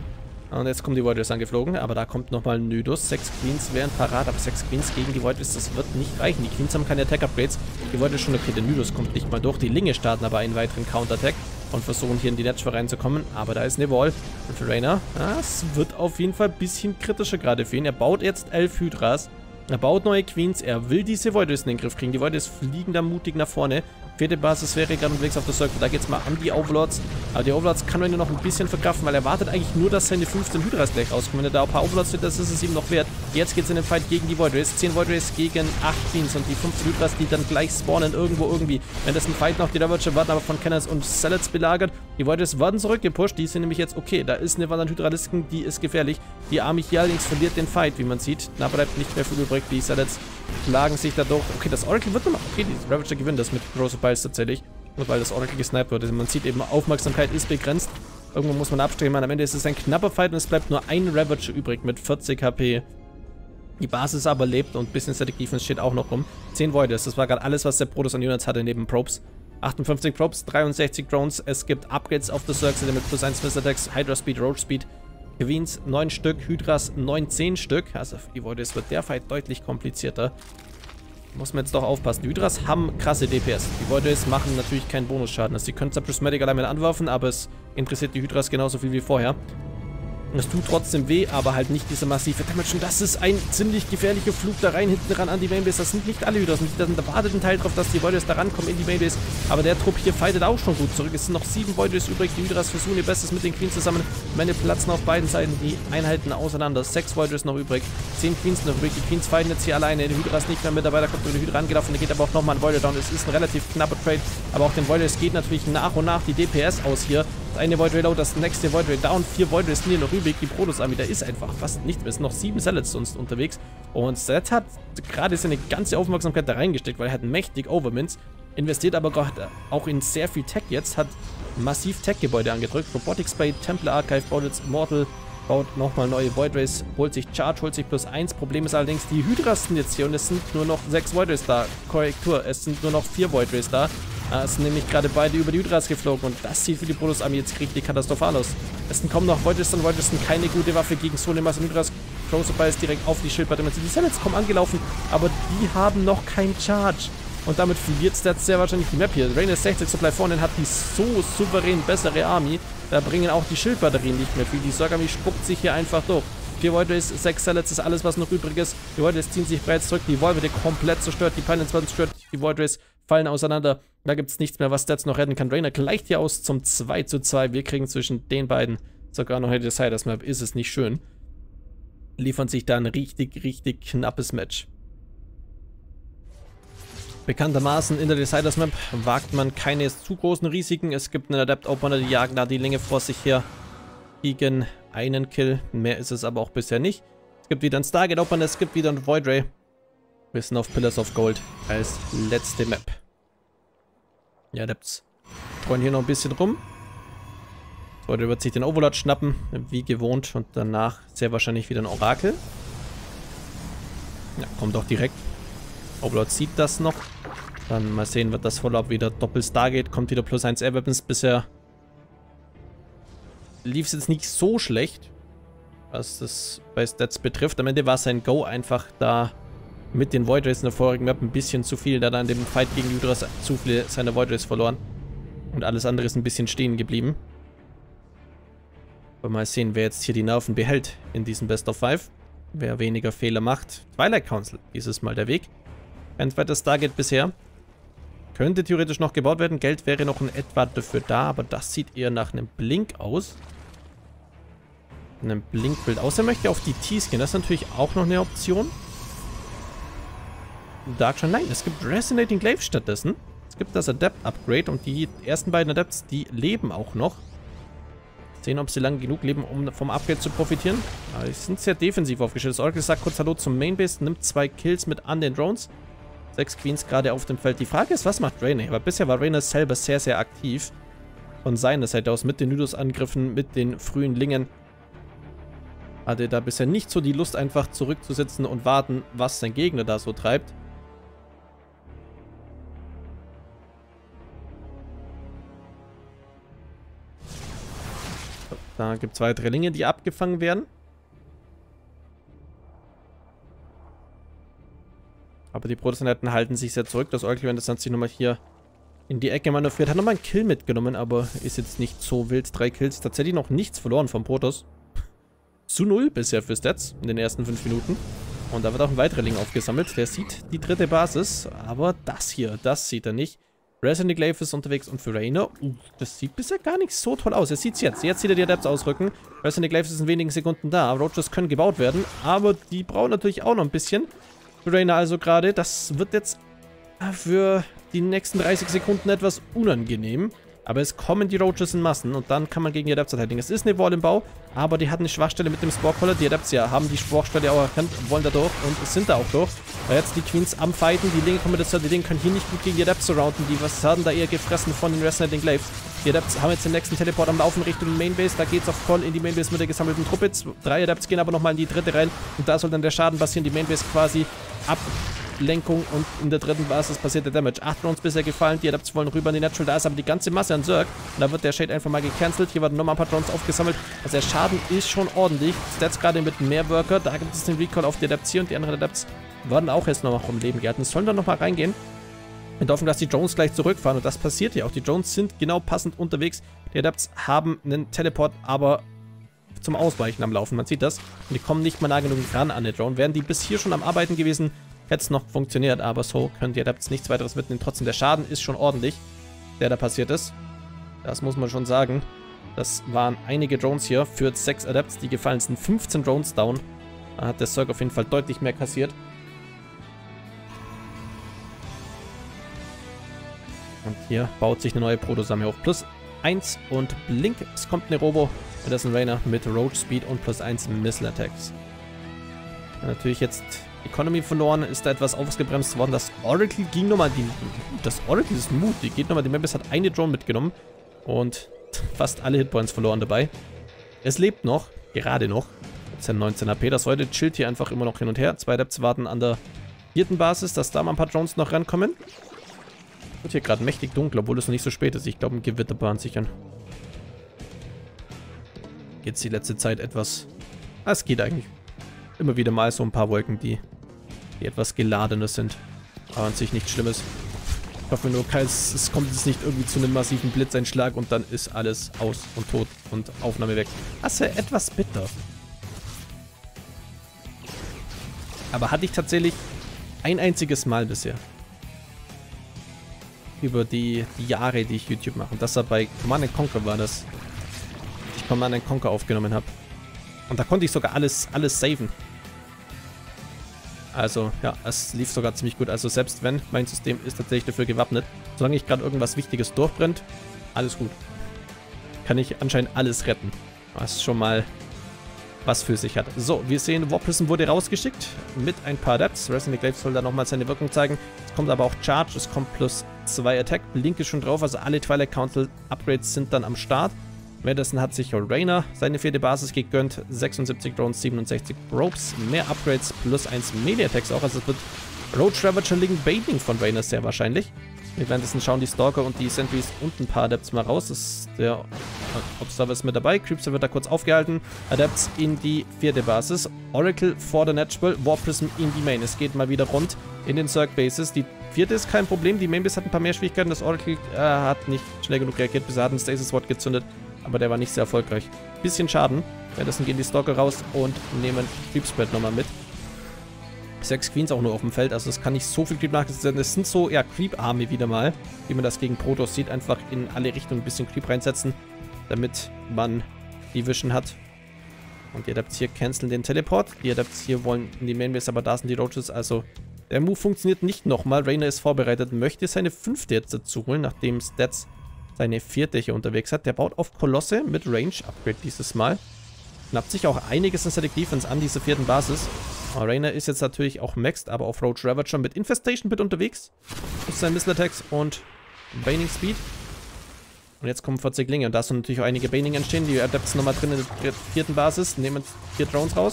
Und jetzt kommen die Voiders angeflogen, aber da kommt nochmal ein Nydus. 6 Queens wären parat, aber 6 Queens gegen die Voiders, das wird nicht reichen. Die Queens haben keine Attack-Upgrades. Die Voiders schon, okay, der Nydus kommt nicht mal durch. Die Linge starten aber einen weiteren Counter-Attack und versuchen hier in die Netschwar reinzukommen. Aber da ist eine Wall. Und für Raynor, es wird auf jeden Fall ein bisschen kritischer gerade für ihn. Er baut jetzt 11 Hydras. Er baut neue Queens. Er will diese Voiders in den Griff kriegen. Die Voiders fliegen da mutig nach vorne. Vierte Basis wäre gerade unterwegs auf der Circle. Da geht es mal an die Overlords. Aber die Overlords kann man nur noch ein bisschen verkraften, weil er wartet eigentlich nur, dass seine 15 Hydras gleich rauskommen. Wenn er da ein paar Overlords hat, das ist es ihm noch wert. Jetzt geht es in den Fight gegen die Voiders. 10 Voiders gegen 8 Queens und die 15 Hydras, die dann gleich spawnen irgendwo irgendwie. Wenn das ein Fight noch, die Diverge werden aber von Cannons und Salads belagert. Die Voiders werden zurückgepusht. Die sind nämlich jetzt okay. Da ist eine Wand an Hydralisken, die ist gefährlich. Die Army hier allerdings verliert den Fight, wie man sieht. Da bleibt nicht mehr viel übrig. Die Salads schlagen sich dadurch. Okay, das Oracle wird noch. Okay, die Ravager gewinnen das mit Grosse Piles tatsächlich. Und weil das Oracle gesniped wird. Also man sieht eben, Aufmerksamkeit ist begrenzt. Irgendwo muss man abstrecken. Am Ende ist es ein knapper Fight und es bleibt nur ein Ravager übrig mit 40 HP. Die Basis aber lebt und Business Static Defense steht auch noch rum. 10 Voiders, das war gerade alles, was der Protoss an Units hatte neben Probes. 58 Probes, 63 Drones. Es gibt Upgrades auf der Circle mit +1 Missile Attacks, Hydra Speed, Roach Speed. Queens 9 Stück, Hydras 19 Stück. Also für die Voiders wird der Fight deutlich komplizierter. Muss man jetzt doch aufpassen. Die Hydras haben krasse DPS. Die Voiders machen natürlich keinen Bonusschaden. Also sie können zwar Prismatic allein anwerfen, aber es interessiert die Hydras genauso viel wie vorher. Es tut trotzdem weh, aber halt nicht diese massive Damage. Und das ist ein ziemlich gefährlicher Flug da rein, hinten ran an die Mainbase. Das sind nicht alle Hydras. Da wartet ein Teil drauf, dass die Voiders da rankommen in die Mainbase. Aber der Trupp hier fightet auch schon gut zurück. Es sind noch 7 Voiders übrig. Die Hydras versuchen ihr Bestes mit den Queens zusammen. Meine platzen auf beiden Seiten die Einheiten auseinander. 6 Voiders noch übrig. 10 Queens noch übrig. Die Queens fighten jetzt hier alleine. Die Hydras nicht mehr mit dabei. Da kommt nur die Hydra angelaufen. Da geht aber auch nochmal ein Voider down. Es ist ein relativ knapper Trade. Aber auch den Voiders geht natürlich nach und nach die DPS aus hier. Das eine Void Ray low, das nächste Void Ray down, 4 Void Rays sind hier noch übrig. Die Protoss Army, da ist einfach fast nichts mehr. Es sind noch 7 Salads sonst unterwegs. Und Salad hat gerade seine ganze Aufmerksamkeit da reingesteckt, weil er hat mächtig Overmints. Investiert aber gerade auch in sehr viel Tech jetzt, hat massiv Tech-Gebäude angedrückt. Robotics Bay, Templar Archive, baut jetzt Mortal, baut nochmal neue Void Rays, holt sich Charge, holt sich +1. Problem ist allerdings, die Hydras sind jetzt hier und es sind nur noch 6 Void Rays da. Korrektur, es sind nur noch 4 Void Rays da. Es sind nämlich gerade beide über die Hydras geflogen und das sieht für die Protoss Army jetzt richtig katastrophal aus. Es sind kaum noch Voiders und Voiders sind keine gute Waffe gegen so eine Masse Hydras. Grosse Bias direkt auf die Schildplatte. Die Salads kommen angelaufen, aber die haben noch kein Charge. Und damit verliert Stats sehr wahrscheinlich die Map hier. Raynor 60 Supply vorne hat die so souverän bessere Army. Da bringen auch die Schildbatterien nicht mehr viel. Die Zerg Army spuckt sich hier einfach durch. 4 Voiders, 6 Salads ist alles, was noch übrig ist. Die Voiders ziehen sich bereits zurück. Die Wall wird komplett zerstört. Die Pylons werden zerstört. Die Voiders fallen auseinander. Da gibt es nichts mehr, was Stats noch retten kann. Raynor gleicht hier aus zum 2:2. Wir kriegen zwischen den beiden sogar noch eine Deciders Map. Ist es nicht schön. Liefern sich da ein richtig, richtig knappes Match. Bekanntermaßen in der Deciders Map wagt man keine zu großen Risiken. Es gibt einen Adept Opener, die jagen da die Länge vor sich her. Gegen einen Kill. Mehr ist es aber auch bisher nicht. Es gibt wieder einen Stargate Opener, es gibt wieder einen Void Ray. Wir sind auf Pillars of Gold als letzte Map. Ja, Adepts streuen hier noch ein bisschen rum. Void Ray wird sich den Overlord schnappen, wie gewohnt. Und danach sehr wahrscheinlich wieder ein Orakel. Ja, kommt auch direkt. Overlord sieht das noch. Dann mal sehen, wird das Follow-up wieder Doppel Stargate. Kommt wieder +1 Air Weapons. Bisher lief es jetzt nicht so schlecht, was das bei Stats betrifft. Am Ende war sein Go einfach da mit den Void Rays in der vorigen Map ein bisschen zu viel. Da hat er an dem Fight gegen Hydras zu viele seiner Void Rays verloren. Und alles andere ist ein bisschen stehen geblieben. Aber mal sehen, wer jetzt hier die Nerven behält in diesem Best of 5. Wer weniger Fehler macht. Twilight Council, dieses Mal der Weg. Kein zweites Stargate bisher. Könnte theoretisch noch gebaut werden. Geld wäre noch in etwa dafür da, aber das sieht eher nach einem Blink aus. Einem Blinkbild aus. Er möchte auf die Tees gehen. Das ist natürlich auch noch eine Option. Darkshine, nein, es gibt Resonating Glaive stattdessen. Es gibt das Adept-Upgrade und die ersten beiden Adepts, die leben auch noch. Sehen, ob sie lange genug leben, um vom Upgrade zu profitieren. Aber die sind sehr defensiv aufgestellt. Das Oracle sagt kurz Hallo zum Mainbase, nimmt 2 Kills mit an den Drones. 6 Queens gerade auf dem Feld. Die Frage ist, was macht Raynor? Aber bisher war Raynor selber sehr, sehr aktiv. Von seiner Seite aus mit den Nydus-Angriffen, mit den frühen Lingen. Hatte da bisher nicht so die Lust, einfach zurückzusitzen und warten, was sein Gegner da so treibt. Da gibt es weitere Linien, die abgefangen werden. Aber die Protestanten halten sich sehr zurück. Das Oracle Vendor hat sich nochmal hier in die Ecke manövriert. Hat nochmal einen Kill mitgenommen, aber ist jetzt nicht so wild. 3 Kills. Tatsächlich noch nichts verloren vom Protoss. Zu 0 bisher für Stats in den ersten 5 Minuten. Und da wird auch ein weiterer Link aufgesammelt. Der sieht die dritte Basis. Aber das hier, das sieht er nicht. Resident Glaive ist unterwegs und für Rainer. Das sieht bisher gar nicht so toll aus. Er sieht es jetzt. Jetzt sieht er die Adepts ausrücken. Resident Glaive ist in wenigen Sekunden da. Roaches können gebaut werden. Aber die brauchen natürlich auch noch ein bisschen. Für Rainer also gerade. Das wird jetzt für die nächsten 30 Sekunden etwas unangenehm. Aber es kommen die Roaches in Massen und dann kann man gegen die Adepts verteidigen. Es ist eine Wall im Bau, aber die hat eine Schwachstelle mit dem Sporecaller. Die Adepts ja haben die Schwachstelle auch erkannt, wollen da durch und sind da auch durch. Weil jetzt die Queens am Fighten, die Linge kommen dazu, die Linge können hier nicht gut gegen die Adepts surrounden. Die was haben da eher gefressen von den Resident Glaives. Die Adepts haben jetzt den nächsten Teleport am Laufen Richtung Mainbase. Da geht es auch voll in die Mainbase mit der gesammelten Truppe. 3 Adepts gehen aber nochmal in die dritte rein und da soll dann der Schaden passieren. Die Mainbase quasi Ablenkung und in der dritten Basis passiert der Damage. 8 Drones bisher gefallen, die Adepts wollen rüber in die Natural, da ist aber die ganze Masse an Zerg. Und da wird der Shade einfach mal gecancelt. Hier werden nochmal ein paar Drones aufgesammelt. Also der Schaden ist schon ordentlich. Stats gerade mit mehr Worker, da gibt es den Recall auf die Adepts hier und die anderen Adepts werden auch erst noch im Leben gehalten. Es sollen dann nochmal reingehen. Wir hoffen, dass die Drones gleich zurückfahren und das passiert ja auch. Die Drones sind genau passend unterwegs. Die Adepts haben einen Teleport, aber zum Ausweichen am Laufen. Man sieht das. Und die kommen nicht mal nah genug ran an den Drone. Wären die bis hier schon am Arbeiten gewesen, hätte es noch funktioniert. Aber so können die Adepts nichts weiteres mitnehmen. Trotzdem, der Schaden ist schon ordentlich, der da passiert ist. Das muss man schon sagen. Das waren einige Drones hier für 6 Adepts. Die gefallen sind 15 Drones down. Da hat der Zerg auf jeden Fall deutlich mehr kassiert. Und hier baut sich eine neue Protoss-Armee auf. +1 und Blink. Es kommt eine Robo. Und das ist ein Rainer mit Roach Speed und +1 Missile Attacks. Natürlich jetzt Economy verloren, ist da etwas ausgebremst worden. Das Oracle ging nochmal, das Oracle ist Mut, die geht nochmal, die Members hat eine Drone mitgenommen und fast alle Hitpoints verloren dabei. Es lebt noch, gerade noch. Jetzt sind 19 HP, das heute chillt hier einfach immer noch hin und her. 2 Adepts warten an der 4. Basis, dass da mal ein paar Drones noch rankommen. Wird hier gerade mächtig dunkel, obwohl es noch nicht so spät ist. Ich glaube, ein Gewitterbahn sichern. Jetzt die letzte Zeit etwas... Es geht eigentlich. Immer wieder mal so ein paar Wolken, die etwas geladener sind. Aber an sich nichts Schlimmes. Ich hoffe nur, es kommt jetzt nicht irgendwie zu einem massiven Blitzeinschlag und dann ist alles aus und tot und Aufnahme weg. Das ist ja etwas bitter. Aber hatte ich tatsächlich ein einziges Mal bisher. Über die Jahre, die ich YouTube mache. Und das war bei Command & Conquer war das. Ich Command & Conquer aufgenommen habe. Und da konnte ich sogar alles saven. Also, ja, es lief sogar ziemlich gut. Also selbst wenn, mein System ist tatsächlich dafür gewappnet. Solange ich gerade irgendwas Wichtiges durchbrennt, alles gut. Kann ich anscheinend alles retten. Was schon mal was für sich hat. So, wir sehen, War Prism wurde rausgeschickt mit ein paar Adepts. Resident Glaive soll da nochmal seine Wirkung zeigen. Es kommt aber auch Charge, es kommt +2 Attack. Blink ist schon drauf, also alle Twilight Council Upgrades sind dann am Start. Madison hat sich Rainer seine 4. Basis gegönnt. 76 Drones, 67 Ropes, mehr Upgrades, +1 Melee Attacks auch. Also es wird Roach Ravager Link Baiting von Rainer sehr wahrscheinlich. Währenddessen schauen die Stalker und die Sentries und ein paar Adepts mal raus. Das ist der Observer ist mit dabei. Creepster wird da kurz aufgehalten. Adepts in die 4. Basis. Oracle vor der Natural. War Prism in die Main. Es geht mal wieder rund in den Zerg Bases. Die 4. ist kein Problem. Die Main Base hat ein paar mehr Schwierigkeiten. Das Oracle hat nicht schnell genug reagiert, bis er hat einen Stasis Ward gezündet. Aber der war nicht sehr erfolgreich. Bisschen Schaden. Währenddessen gehen die Stalker raus und nehmen Creep Spread nochmal mit. 6 Queens auch nur auf dem Feld, also es kann nicht so viel Creep nachgesetzt werden. Es sind so, ja, Creep-Arme wieder mal, wie man das gegen Protoss sieht. Einfach in alle Richtungen ein bisschen Creep reinsetzen, damit man die Vision hat. Und die Adepts hier canceln den Teleport. Die Adepts hier wollen in die Mainbase, aber da sind die Roaches, also der Move funktioniert nicht nochmal. Rainer ist vorbereitet, möchte seine 5. jetzt dazu holen, nachdem Stats seine 4. hier unterwegs hat. Der baut auf Kolosse mit Range-Upgrade dieses Mal. Schnappt sich auch einiges in Static Defense an diese 4. Basis. Rainer ist jetzt natürlich auch maxed, aber auf Roach Ravager mit Infestation Pit unterwegs. Plus sein Missile Attacks und Baiting Speed. Und jetzt kommen 40 Linge. Und da sind natürlich auch einige Baning entstehen. Die Adepts nochmal drin in der 4. Basis. Nehmen 4 Drones raus.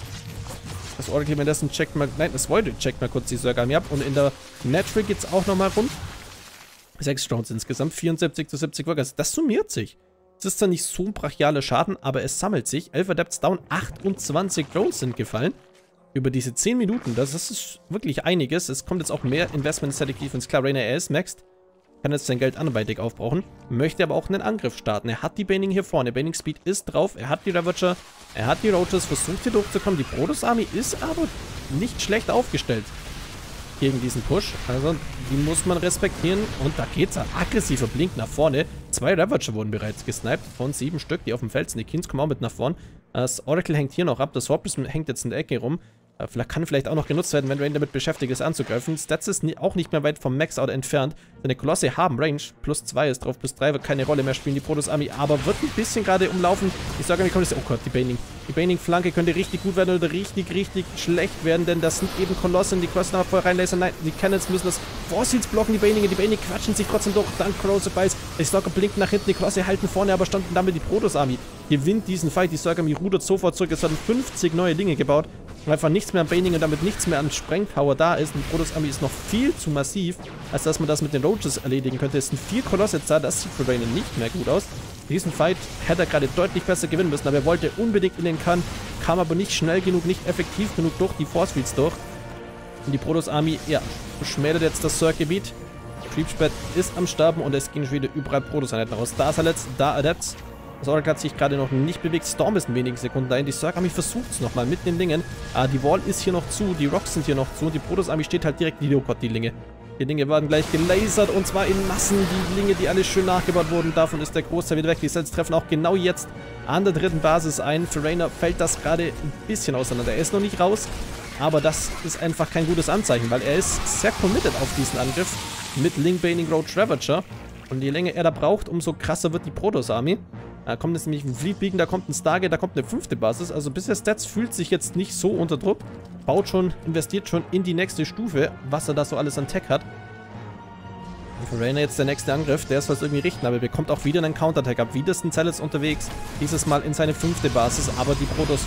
Das Oracle währenddessen checkt mal... Nein, das Void checkt mal kurz die Zerg Army ab. Und in der Natural geht es auch nochmal rund. 6 Drones insgesamt. 74 zu 70 Workers. Das summiert sich. Es ist zwar nicht so ein brachialer Schaden, aber es sammelt sich. 11 Adepts down. 28 Drones sind gefallen. Über diese 10 Minuten. Das ist wirklich einiges. Es kommt jetzt auch mehr Investment in Static Defense. Klar, Reina, er ist maxed. Kann jetzt sein Geld anderweitig aufbrauchen. Möchte aber auch einen Angriff starten. Er hat die Baning hier vorne. Baning Speed ist drauf. Er hat die Ravager. Er hat die Roaches. Versucht hier durchzukommen. Die Protoss Army ist aber nicht schlecht aufgestellt gegen diesen Push. Also, die muss man respektieren. Und da geht's ein aggressiver Blink nach vorne. 2 Ravager wurden bereits gesniped von 7 Stück, die auf dem Feld sind. Die Kings kommen auch mit nach vorne. Das Oracle hängt hier noch ab. Das Warp hängt jetzt in der Ecke rum. Kann vielleicht auch noch genutzt werden, wenn Rain damit beschäftigt ist, anzugreifen. Stats ist auch nicht mehr weit vom Max-Out entfernt. Seine Kolosse haben Range. +2 ist drauf, +3 wird keine Rolle mehr spielen, die Protoss Army. Aber wird ein bisschen gerade umlaufen. Ich sage mir, oh Gott, die Baning. Die Baning-Flanke könnte richtig gut werden oder richtig schlecht werden, denn das sind eben Kolosse und die Kolosse noch voll reinlasern. Nein, die Cannons müssen das Force-Heals blocken, die Baning quatschen sich trotzdem durch. Dann Corrosive Bites. Die Stalker blinkt nach hinten, die Kolosse halten vorne, aber standen damit die Protoss Army. Gewinnt diesen Fight, die Zerg Army rudert sofort zurück. Es werden 50 neue Linge gebaut. Einfach nichts mehr an Baning und damit nichts mehr an Sprengpower da ist. Und die Protoss Army ist noch viel zu massiv, als dass man das mit den Roaches erledigen könnte. Es sind 4 Kolosse da, das sieht für Rainer nicht mehr gut aus. Diesen Fight hätte er gerade deutlich besser gewinnen müssen, aber er wollte unbedingt in den Kann, kam aber nicht schnell genug, nicht effektiv genug durch die Force Fields durch. Und die Protoss Army, ja, schmälert jetzt das Zerg-Gebiet. Creepspad ist am Sterben und es ging schon wieder überall Protoss-Einheiten raus. Da ist er letzt, da Adepts. Das Oracle hat sich gerade noch nicht bewegt. Storm ist in wenigen Sekunden dahin. Die Zerg Army versucht es nochmal mit den Lingen. Die Wall ist hier noch zu. Die Rocks sind hier noch zu. Und die Protoss Army steht halt direkt. Oh Gott, die Linge. Die Linge werden gleich gelasert. Und zwar in Massen. Die Linge, die alle schön nachgebaut wurden. Davon ist der Großteil wieder weg. Die Sets treffen auch genau jetzt an der 3. Basis ein. Für Rainer fällt das gerade ein bisschen auseinander. Er ist noch nicht raus. Aber das ist einfach kein gutes Anzeichen, weil er ist sehr committed auf diesen Angriff. Mit Ling, Baning, Roach, Ravager. Und je länger er da braucht, umso krasser wird die Protoss Army. Da kommt jetzt nämlich ein Fleetbeacon, da kommt ein Stargate, da kommt eine 5. Basis. Also bisher Stats fühlt sich jetzt nicht so unter Druck. Baut schon, investiert schon in die nächste Stufe, was er da so alles an Tech hat. Und für Rainer jetzt der nächste Angriff, der ist was irgendwie richten, aber er bekommt auch wieder einen Counterattack ab. Wieder ist ein Zealous unterwegs, dieses Mal in seine 5. Basis, aber die Protoss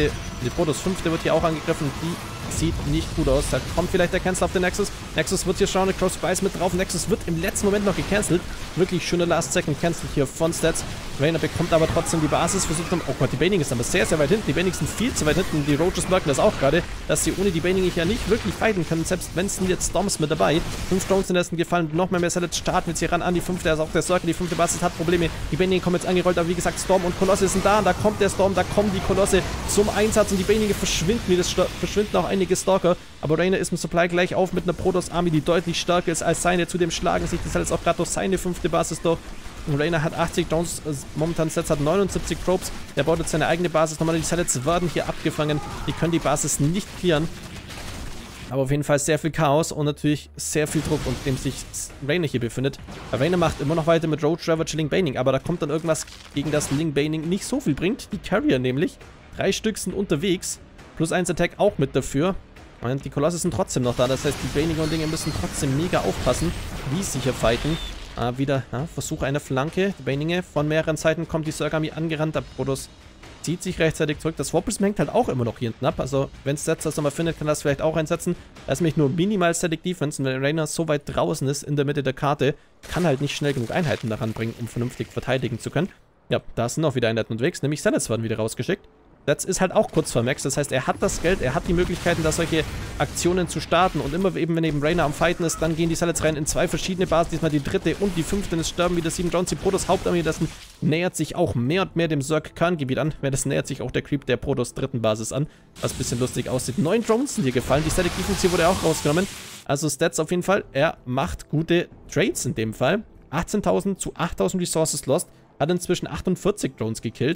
5. wird hier auch angegriffen. Die sieht nicht gut aus. Da kommt vielleicht der Cancel auf den Nexus. Nexus wird hier schauen, der Cross Spice mit drauf. Nexus wird im letzten Moment noch gecancelt. Wirklich schöne Last-Second-Cancel hier von Stats. Rainer bekommt aber trotzdem die Basis. Versucht oh Gott, die Baning ist aber sehr, sehr weit hinten. Die Baning sind viel zu weit hinten. Die Roaches merken das auch gerade, dass sie ohne die Baning ja nicht wirklich fighten können. Selbst wenn es jetzt Storms mit dabei. 5 Drones sind ersten gefallen. Noch mehr Satellites starten jetzt hier ran an die 5. Also auch der Circle. Die 5. Basis hat Probleme. Die Baning kommen jetzt angerollt. Aber wie gesagt, Storm und Kolosse sind da. Und da kommt der Storm. Da kommen die Kolosse zum Einsatz. Und die Baning verschwinden. Wie das verschwinden auch einige Stalker. Aber Rainer ist mit Supply gleich auf mit einer Protoss Army, die deutlich stärker ist als seine. Zudem schlagen sich das halt jetzt auch gerade durch seine 5. Basis durch. Und Rainer hat 80 Drones, momentan Sets hat 79 Probes. Der baut jetzt seine eigene Basis nochmal. Die Sets werden hier abgefangen. Die können die Basis nicht clearen. Aber auf jeden Fall sehr viel Chaos und natürlich sehr viel Druck, unter dem sich Rainer hier befindet. Rainer macht immer noch weiter mit Roach, Ravager, Ling, Baning. Aber da kommt dann irgendwas, gegen das Ling, Baning nicht so viel bringt. Die Carrier nämlich. 3 Stück sind unterwegs. +1 Attack auch mit dafür. Und die Kolosse sind trotzdem noch da. Das heißt, die Baning und Dinge müssen trotzdem mega aufpassen, wie sie hier fighten. Wieder Versuch einer Flanke. Die Baninge von mehreren Seiten kommt die Zerg Army angerannt. Der Protoss zieht sich rechtzeitig zurück. Das Warprism hängt halt auch immer noch hier hinten ab. Also, wenn Stats das nochmal findet, kann das vielleicht auch einsetzen. Da ist nämlich nur minimal Static Defense. Und wenn Rainer so weit draußen ist in der Mitte der Karte, kann halt nicht schnell genug Einheiten daran bringen, um vernünftig verteidigen zu können. Ja, da sind auch wieder Einheiten unterwegs. Nämlich Zealots werden wieder rausgeschickt. Das ist halt auch kurz vor Max, das heißt, er hat das Geld, er hat die Möglichkeiten, da solche Aktionen zu starten und immer eben, wenn eben Rainer am Fighten ist, dann gehen die Zealots rein in 2 verschiedene Basen, diesmal die 3. und die 5. Es sterben wieder 7 Drones, die Protoss Hauptarmee, das nähert sich auch mehr und mehr dem Zerg-Kerngebiet an, das nähert sich auch der Creep der Protoss 3. Basis an, was ein bisschen lustig aussieht. 9 Drones sind hier gefallen, die Static Defense hier wurde auch rausgenommen, also Stats auf jeden Fall, er macht gute Trades in dem Fall, 18.000 zu 8.000 Resources lost, hat inzwischen 48 Drones gekillt,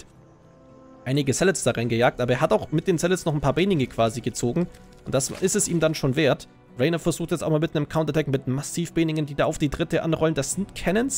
einige Zealots da reingejagt, aber er hat auch mit den Zealots noch ein paar Baninge quasi gezogen. Und das ist es ihm dann schon wert. Rainer versucht jetzt auch mal mit einem Counterattack mit Massiv-Baningen, die da auf die 3. anrollen. Das sind Cannons.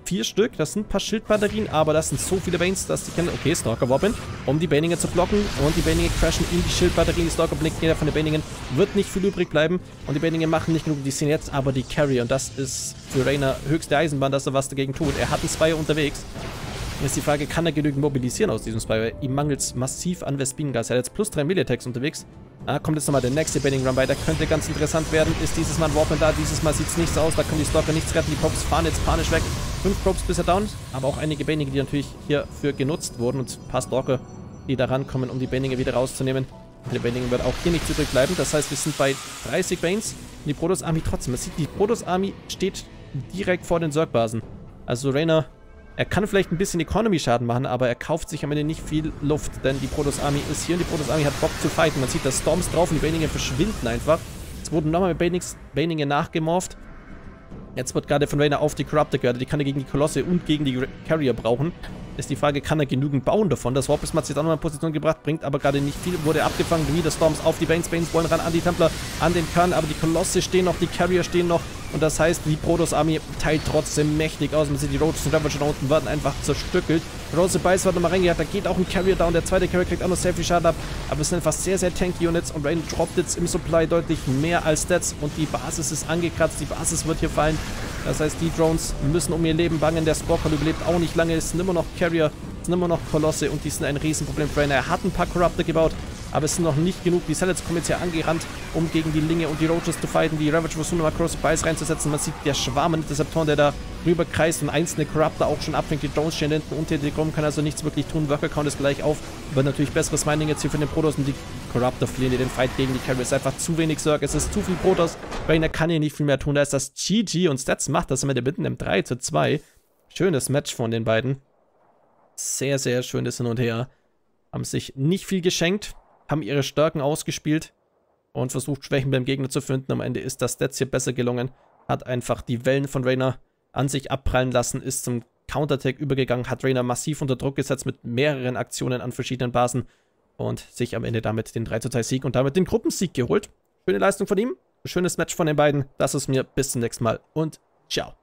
4 Stück. Das sind ein paar Schildbatterien, aber das sind so viele Banes, dass die können... Okay, Stalker Wobbin, um die Baninger zu blocken. Und die Baninger crashen in die Schildbatterien. Die Stalker blinken, jeder von den Baningen wird nicht viel übrig bleiben. Und die Baninger machen nicht genug. Die sind jetzt aber die Carry. Und das ist für Reina höchste Eisenbahn, dass er was dagegen tut. Er hat einen Spire unterwegs. Jetzt ist die Frage, kann er genügend mobilisieren aus diesem Spire? Ihm mangelt es massiv an Vespingas. Er hat jetzt plus 3 Melee-Attacks unterwegs. Kommt jetzt nochmal der nächste Banning Run bei. Der könnte ganz interessant werden. Ist dieses Mal ein Warpman da? Dieses Mal sieht es nicht so aus. Da können die Stalker nichts retten. Die Probes fahren jetzt panisch weg. 5 Probes bisher down. Aber auch einige Banninge, die natürlich hierfür genutzt wurden. Und ein paar Stalker, die da rankommen, um die Banninge wieder rauszunehmen. Die Banninge wird auch hier nicht übrig bleiben. Das heißt, wir sind bei 30 Banes. Und die Protoss Army trotzdem. Man sieht, die Protoss Army steht direkt vor den Zerg-Basen. Also Reina... Er kann vielleicht ein bisschen Economy-Schaden machen, aber er kauft sich am Ende nicht viel Luft, denn die Protoss Army ist hier und die Protoss Army hat Bock zu fighten. Man sieht, dass Storms drauf und die Baninge verschwinden einfach. Es wurden nochmal mit Baninge nachgemorpht. Jetzt wird gerade von Reina auf die Corruptor gehört. Die kann er gegen die Kolosse und gegen die Carrier brauchen. Ist die Frage, kann er genügend bauen davon? Das Warp ist jetzt auch nochmal in Position gebracht, bringt aber gerade nicht viel. Wurde abgefangen, wieder Storms auf die Banes. Banes wollen ran an die Templar, an den Kern, aber die Kolosse stehen noch, die Carrier stehen noch. Und das heißt, die Protoss Army teilt trotzdem mächtig aus. Man sieht, die Roaches und Ravager da unten werden einfach zerstückelt. Rose Bice wird nochmal reingejagt, da geht auch ein Carrier down. Der zweite Carrier kriegt auch noch sehr viel Schaden ab. Aber es sind einfach sehr, sehr tanky Units. Und Rain droppt jetzt im Supply deutlich mehr als Stats. Und die Basis ist angekratzt, die Basis wird hier fallen. Das heißt, die Drones müssen um ihr Leben bangen. Der Squawker überlebt auch nicht lange. Es sind immer noch Carrier, es sind immer noch Kolosse. Und die sind ein Riesenproblem für Rainer. Er hat ein paar Corruptor gebaut. Aber es sind noch nicht genug. Die Sellets kommen jetzt hier angerannt, um gegen die Linge und die Roaches zu fighten. Die Ravager versuchen nochmal Cross Bice reinzusetzen. Man sieht, der Schwarm an Interceptoren, der da rüberkreist und einzelne Corruptor auch schon abfängt. Die Drones stehen hinten unter die Krumm, kann also nichts wirklich tun. Worker Count ist gleich auf. Wird natürlich besseres Mining jetzt hier für den Protoss und die Corruptor fliehen den Fight gegen die Carrier. Es ist einfach zu wenig Zerg. Es ist zu viel Protoss. Rainer kann hier nicht viel mehr tun. Da ist das GG und Stats macht das mit der Bitten im 3:2. Schönes Match von den beiden. Sehr, sehr schönes Hin und Her. Haben sich nicht viel geschenkt. Haben ihre Stärken ausgespielt und versucht, Schwächen beim Gegner zu finden. Am Ende ist das Stats hier besser gelungen. Hat einfach die Wellen von Rainer an sich abprallen lassen, ist zum Counterattack übergegangen, hat Rainer massiv unter Druck gesetzt mit mehreren Aktionen an verschiedenen Basen und sich am Ende damit den 3:2-Sieg und damit den Gruppensieg geholt. Schöne Leistung von ihm, schönes Match von den beiden. Das ist mir bis zum nächsten Mal und ciao.